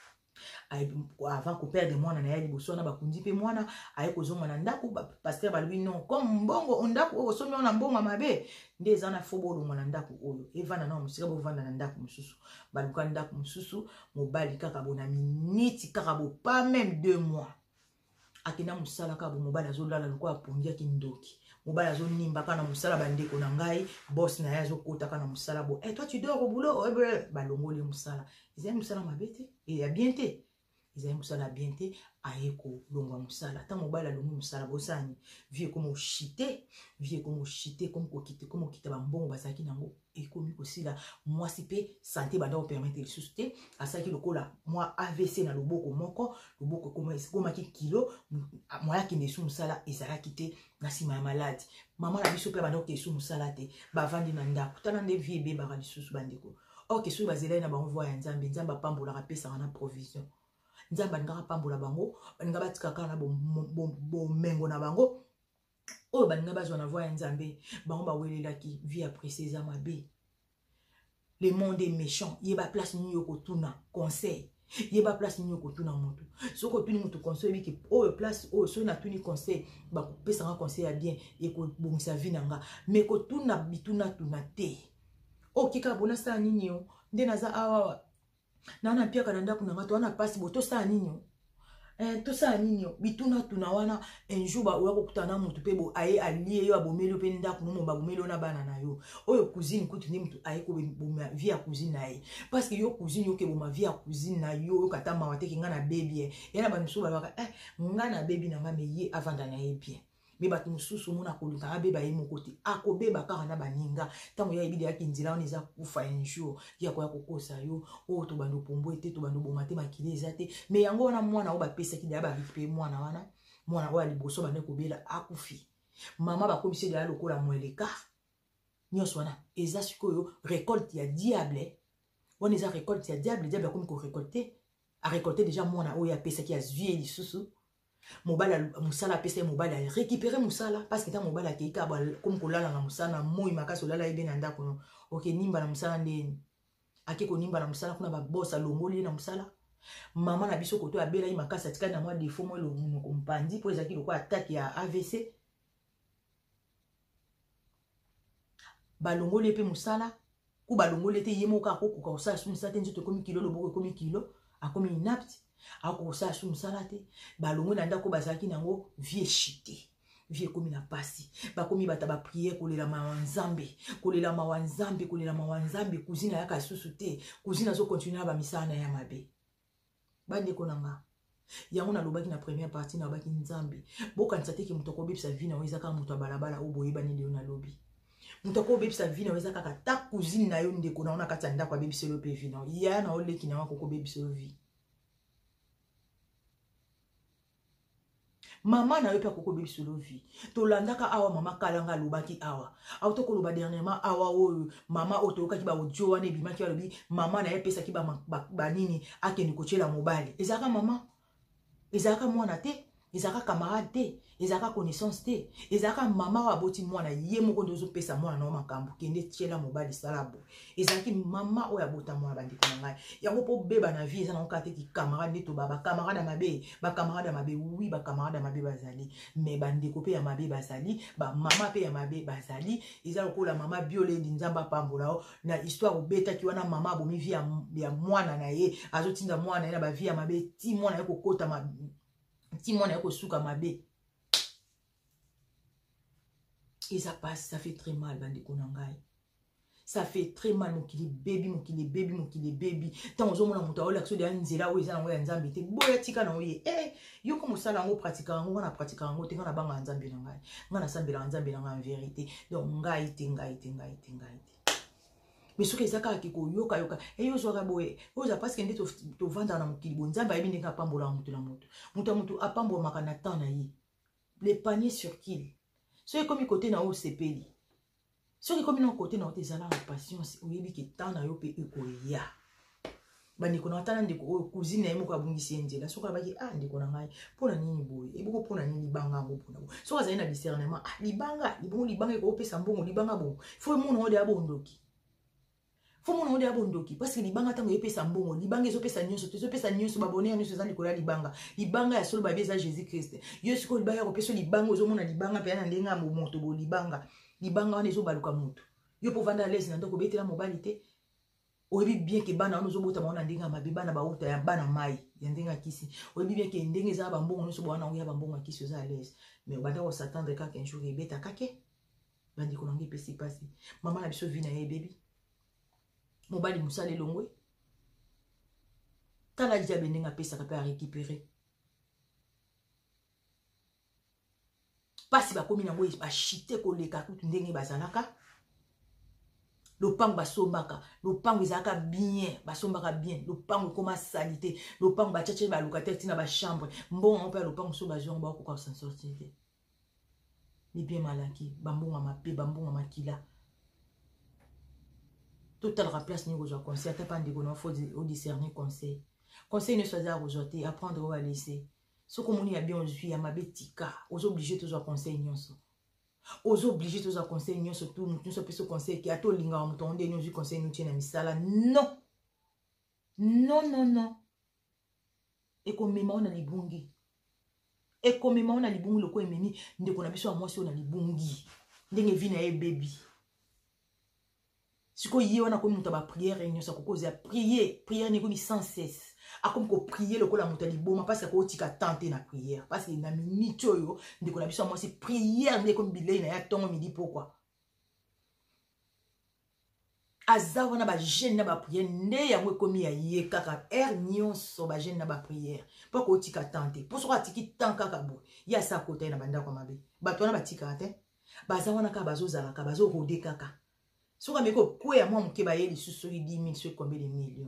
avant ko perdre mwana na yali bosona bakundi pe mwana ayiko zonga na ndako pasteur balbi non comme mbongo ondako osomi ona mbongo mabe ndeza na fobolo mwana ndako oyo evana na musika bo vanda na ndako mususu baluka ndako mususu mobali kaka bona miniti kaka bo pas même 2 mois akina musala ka bo mobali azolala lokwa apongia kindoki mobali azonimba kana musala bandeko na ngai boss na yazo kota kana musala bo toi tu dors au boulot balongoli musala ils aiment musala mabete et ya bien te ils aiment musala bien te ayeko longwa musala ta mobali alongi musala bosani vie comme chité comme kokita bambongo basaki nango ekomi kosila moi si pe santé banda permettre le susté asaki lokola moi AVC na loboko moko komaki kilo moi yaki nesu musala ezalaki te na sima ya malade mama na biso pe banda kesu musala te bavandi na ndako tala nde vie ebebaka lisusu bandeko ok soki bazelai na bango voix ya nzambe nzambe apambolaka apesaka na provision nzambe alingaka pambola bango balinga batikaka na bomengo na bango oyo balinga bazwa na voix ya nzambe bango bawelelaki vie après eza mabe le monde est méchant yeba place nini yokotuna conseil yeba place nini yokotuna moto soki otuni moto conseil ebiki oyo place oyo soki natuni conseil bakopesanga conseil ya bien ekobongisa vie na nga me kotuna bituna te okika bona sala nini yo nde naza awa nana piaka na ndako na nga to wana pasi bo tosala nini yo tosala nini yo bituna wana un jour ba oya kokutana mutu pe bo aye alie yo abomeli yo pe ndako no babomeli yo na bana na yo oyo cousine kutu ndi mutu aye ko boma vie ya cousine na ye parce que yo cousine yo ke boma vie ya cousine na yo kata mawa te kinga na baby yana ba musu ba baka nga na baby na nga me ye avanda na ye bien me bato mususu mona koluka abeba ye moko te akobeba kaka na baninga ntango ya ebide yaki nzela wana eza kufa un jour ya koya kokosa yo oyo to bando pombo ete to bando boma te makili eza te me yango wana mwana oyo bapesaki deya barécupere mwana oyo ya liboso bande kobela akufi mama bakomisi deya lokola mweleka nyonso wana eza sikoyo récolte ya diable wana eza récolte ya diable akomi korécolte arécolte déjà mwana oyo apesaki azwie lisusu mobala musala pesa mobala récupérer musala parce que ta mobala keika comme kolala na musala moi makasi olala ebe na ndako no OK nimba na musala ndeni ake ko nimba na musala kuna ba boss alongoli na musala mama na biso koto abela yi makasi atika na moi défaut moi lo munoko mpandi po ezaki lokwa attaque ya AVC balongoli pe musala Kuba longole te yemo ka ko ko sa sum sa te nzoto komi kilo loboko komi kilo akomi inapte ako sa sum salate ba longo na ndako bazaki nango vie chité vie komi na pasi ba komi bata ba prière kolela mawanzambe kolela mawanzambe cousine ya ka susu te cousine zo continuer ba misana ya mabe bande konanga yango na lobaki na première partie na baki nzambe boka nsate ki mutoko bebisa vie na weza ka mutu abalabala oboye bani leo na lobi mutoko bebisa vie na weza kaka ta cousine na yo ndeko na ona kati ndako bebisa lo pe vie na ya na oleki na wako ko bebisa vie mama na yo pe koko bebisa lo vie to landaka awa mama kalanga lobaki awa auto ko loba dernièrement awa o mama otoka ki ba ojo wana bimaki ba lobi mama na ye pesa ki ba nini akeni ko chela mobali ezaka mama ezaka mwana te ezaka camarade te ezaka connaissance te ezaka mama wa boti mwana ye moko ndozo pesa mwana na makambo kende chela mobali salabo ezaki mama oya bota mwana bandiko na ngai yango po beba na vie ezana okate ki camarade to baba camarade mabe ba camarade mabe oui ba camarade mabe bazali mais bandiko pe ya mabe bazali ba mama pe ya mabe bazali ezala ko la mama biole di nzamba pambola na histoire obeta ki wana mama abomi vie ya mwana na ye azotinda mwana na ba vie ya mabe ti mwana ye kokota ma ti mwana ye kosuka mabe. Et ça passe, ça fait très mal, bande konangai. Ça fait très mal, mon kili baby. Tant aux hommes, on a l'action de Anzela, où ils ont un nzambi. Te boya tika na oye. Eh, yo comme ça, là, on pratique, on a pratiqué, on a banga nzambi nangai. On a sambi nzambi nangai en vérité. Donc, ngai te. Mais ce que ça ka kiko yoka. Et yo soka boye. Oza parce que ndé to vanda na mokili bon nzamba ebi ndeka pambola mutu na mutu. Mutu apambo makana tana yi. Les paniers sur kill. Ce qui est comme côté na o sepeli. Ce qui est comme non côté na o tezala en patience o yebi ki tana yo pe ekoya. Bandi kona tana ndeko cousine yemo ka bungisi njela. Soka baki ndeko na ngai pona nini boye. E boko pona nini libanga ngo pona. Soka za ina discernement. Libanga ko pesa mbongo libanga bon. Faut mon ode abondoki. Faut mon ode abondoki parce que libanga tango yepesa mbongo libanga ezopesa nyonso babone nyonso za likola libanga ya solo babeza Jésus Christ yo siko libanga ko peso libanga ozomona libanga pe na ndenga moto bo libanga wana ezobaluka moto yo po vanda lezi na ndoko betela mobali te oyebi bien ke bana wana ozobota maona ndenga mabe bana bauta ya bana mai ya ndenga kisi oyebi bien ke ndenge za ba mbongo nyonso bwana oya ba mbongo kisi oza à l'aise mais obanda ko s'attendre ka qu'un jour ebeta kake bandi ko nangi pesi pasi mama na biso vina ye baby mobali musale longwe tala dia benenga pesa ka pe a récupérer pasi ba komi na boye ba chité ko leka kutu ndenge bazalaka lopango basombaka lopango ezaka bien basombaka bien lopango koma salité lopango ba tchatche ba locataire tina ba chambre mbongo on peut lopango so ba jonga ba ko s'en sortir ni bien malaki bambonga mape bambonga makila total place ni aux conseils t'as pas ndeko na faut discerner conseil ne soit à rejeter apprendre ou à laisser ce que mon y a bien aujourd'hui à ma betika aux obligés tous à conseil nyonso aux obligés tous à conseil nyonso tout nous sommes ce conseil qui a tout linga on tonde nous conseil nous tient à misala non et comme même on a libungi le ko ememi ndeko na biso moi si on a libungi ndenge vina e baby. Si vous avez une prière, prière n'est comme sans cesse. A comme ko prier le ko la mutali boma parce que ko tika tenter na prière parce que na minute yo ndeko na biso moi c'est prière n'est comme bilei na ya tongo midi pourquoi aza wana ba jeune na ba prière nde yango komi ya ye kaka nyonso ba jeune na ba prière pas ko tika tenter pour so atiki tant kaka bo ya sa côté na banda kwa mabe bato na ba tika te baza wana ka bazo zala ka bazo rode kaka. Si vous avez quoi à moi, mon kebaye, les sous 10 000, sur combien de millions.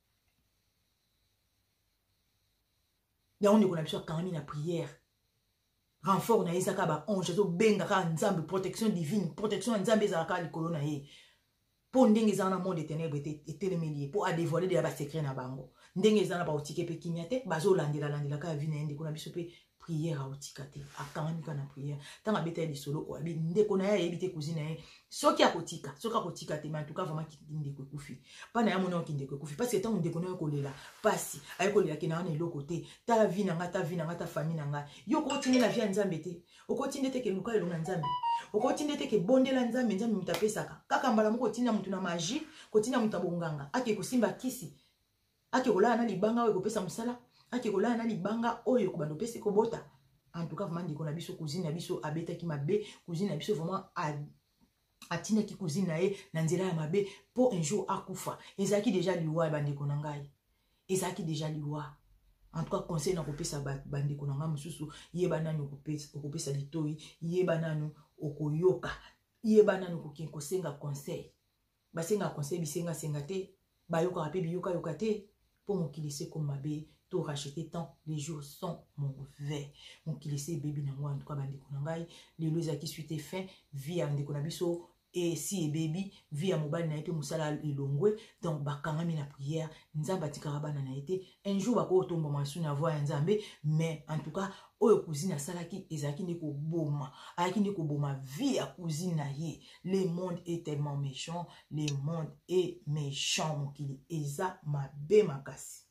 Là, on est quand même la prière. Renfort, on a Isaka, ba onge, zo benga, nzambe, protection divine, protection nzambe, zaka, li kolona ye. Pour ndenge zana monde des ténèbres et télémélier, pour à dévoiler des secrets na bango. Ndenge zana ba otike pe kinyate, bazo landela ka vina ende, qu'on a biso pe prière aotikate akangamika na prière tanga beta les solo o abi ndeko na ya ebite cousine na soki akotika te mais en tout cas vraiment ndeko kufi pa na ya mona ndeko kufi parce que tant ndeko na kolela pasi ay kolela kina na eloko te ta vie na nga ta famille na nga yo ko tinde la vie nzambe te okotinde te ke luka elonga nzambe okotinde te ke bondela nzambe mutapesaka kaka mbala moko tinda mutu na magie kotinda mutu bonganga ake kosimba kisi ake kolala na libanga oyo kopesa musala ake kolala na libanga oyo kobando pesi kobota en tout cas vraiment ndeko na biso cousine na biso abetaki mabe cousine na biso vraiment atina ki cousine na ye na nzela ya mabe po un jour akufa ezaki déjà liwa bandeko na ngai ezaki déjà liwa en tout cas conseil na kopesa bandeko na ngai mususu yeba nani okopesa litoi yeba nani okoyoka yeba nani kosenga conseil basenga conseil bisenga senga te bayoka rape biyoka yoka te pour mokili se comme mabe to racheter tant les jours sont mauvais mokili se baby na moi en tout cas bandeko na ngai lelo ezaki suite fin vie ndeko na biso et si et baby vie à mobile na été musala ilongwe donc bakangami na prière nzamba tikara bana na été un jour bako tomba masu na voix nzambe mais en tout cas oyo cousine asalaki ezaki ndeko boma ayaki ndeko boma vie à cousine na ye le monde est tellement méchant le monde est méchant mokili eza mabe makasi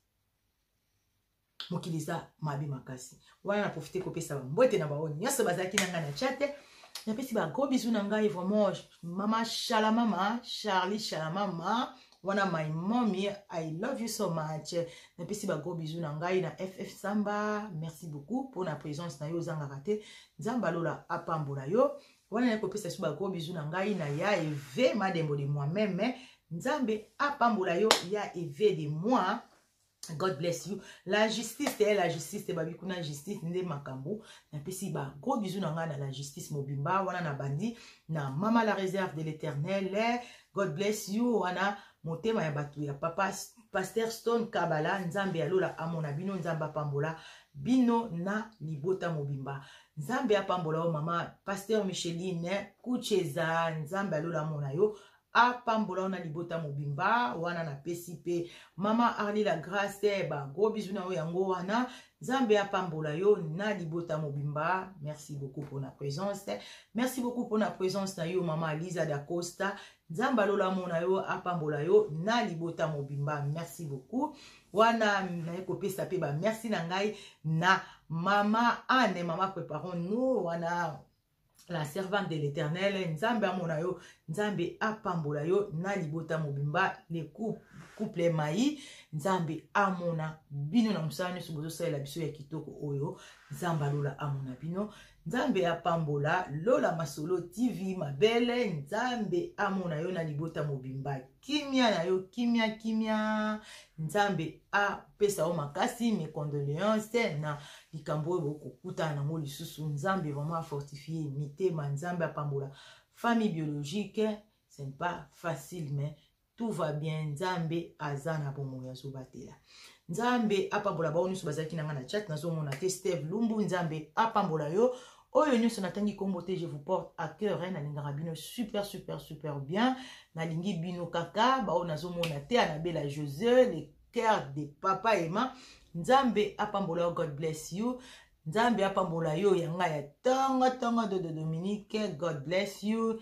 mokili eza mabe makasi wana na profiter kopesa mbwete na baoni nyasa bazaki nanga na chat. Napesi ba gros bisous na ngai vraiment mama Shalamama Charlie Shalamama wana my mommy I love you so much. Napesi ba gros bisous na ngai na FF Samba merci beaucoup pour la présence na yo zanga raté nzamba lola apambola yo wana na kopesa su ba gros bisous na ngai na ya eve madembo de moi-même nzambe apambola yo ya eve de moi. God bless you. La justice, babi kuna justice nde makambo. Na pesi ba gros bisous na nga na la justice mobimba wana na bandi na mama la réserve de l'Éternel. God bless you wana motema ya batu ya papa Pasteur Stone Kabala nzambe alola amona bino nzamba pambola bino na libota mobimba. Nzambe apambola o mama Pasteur Micheline Kucheza nzambe alola amona yo apambola ona libota mobimba wana na PCP mama Arlie la grâce ba gros bisous na yango wana nzambe apambola yo na libota mobimba. Merci beaucoup pour la présence, merci beaucoup pour la présence na yo mama Lisa da Costa nzamba lola mona yo apambola yo na libota mobimba. Merci beaucoup wana na kopesa pe ba merci na ngai na mama Anne mama préparons nous wana la servante de l'Éternel nzambe amona yo nzambe apambola yo na libota mobimba le couple mai nzambe amona bino na musala nyonso bozosalela biso ya kitoko oyo nzamba lola amona bino nzambe apambola lola masolo TV mabele nzambe amona yo na libota mobimba kimia na yo kimia nzambe apesa o makasi mes condoléances na likambo oyo bokokuta nango lisusu nzambe vraiment fortifier mitema nzambe apambola famille biologique ce n'est pas facile mais tout va bien nzambe azana bomo ya zobatela nzambe apambola ba oniso bazaki nanga na chat nazomona te Steve Lumbu nzambe apambola yo oyo nyonso natangi kombo te je vous porte à cœur na lingara bino super bien na lingi bino kaka ba nazomona te Anabela José le cœur de papa Emma nzambe apambola yo God bless you nzambe apambola yo yanga ya tonga de Dominique God bless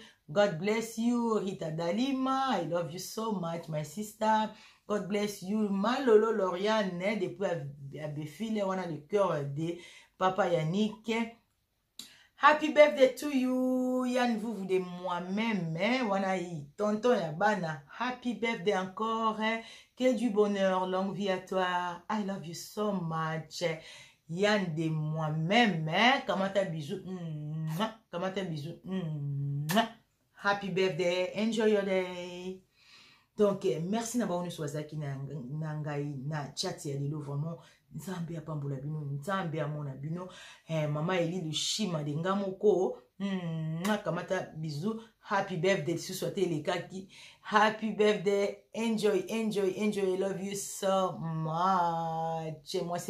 you Rita Dalima I love you so much my sister God bless you Malolo Lauriane depuis à Befile wana le cœur de papa Yannick. Happy birthday to you Yann vous de moi-même wana yi tonton ya bana happy birthday encore que du bonheur longue vie à toi I love you so much Yann de moi-même kamata bisous happy birthday enjoy your day. Donc merci na baonu swazaki na ngai na chat ya lelo vraiment nzambe apambola bino nzambe amona bino mama Eli le shima de ngamoko kamata bisous happy birthday si sote le kaki happy birthday enjoy I love you so much mwasi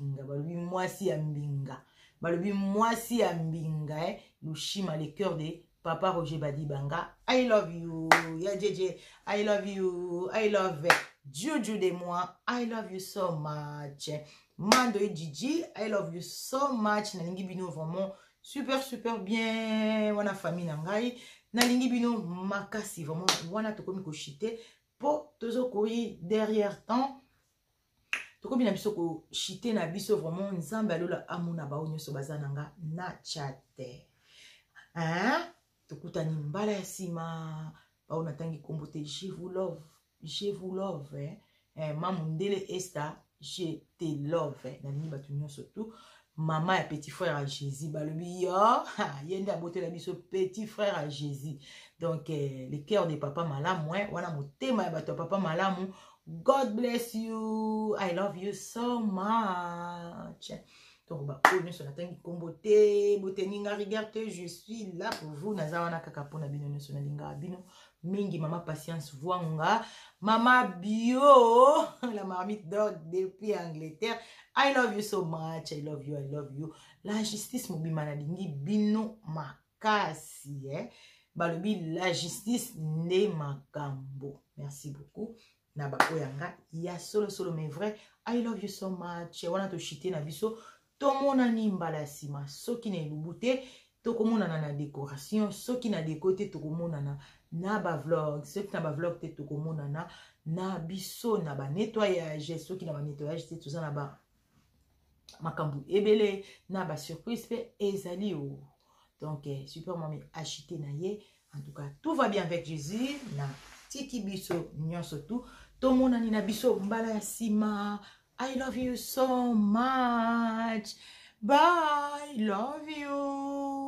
ya mbinga le shima le cœur de Papa Roger Badibanga, I love you. Ya JJ, I love you. I love Juju de moi. I love you so much. Mando et Gigi, I love you so much. Nalingi bino vraiment super bien. Wana famille nangai. Nalingi bino makasi vraiment. Wana tokomi ko chite. Po tozo kori derrière temps. Tokomi na biso ko chite na biso vraiment. Nzambe alola amuna ba onyo so bazananga na chate. Hein? Tokutani mbala ya sima. Ba ona tangi kombote. Je vous love. Je vous love. Mamundele Esther. Je te love. Nani batunyo surtout. Maman et petit frère à Jésus. Balobi yo. Yende a beauté la biso petit frère à Jésus. Donc le cœur de papa malam. Wana motema ya bato papa malam. God bless you. I love you so much. Donc bah oh nous on attend kombote. Bote ninga regarde je suis là pour vous. Nazawana kakapona bino nous on linga bino. Mingi mama patience voanga. Mama bio. La marmite d'or depuis Angleterre. I love you so much. I love you. I love you. La justice mobima na lingi bino makasi. Balobi la justice ne makambo. Merci beaucoup. Naba oyanga. Ya solo mais vrai. I love you so much. Wana to chite na biso. Tomona ni mbala sima. Soki ne lubute. Tokomona na décoration. Soki na décoté tokomona na ba vlog. Soki na ba vlog te tokomona na biso na ba nettoyage. Soki na ba nettoyage te toza na ba makambu ebele na ba surprise pe ezali o. Donc super mami acheter na ye. En tout cas tout va bien avec Jésus na tiki biso nyonso tout. Tomona ni na biso mbala ya sima. I love you so much. Bye. Love you.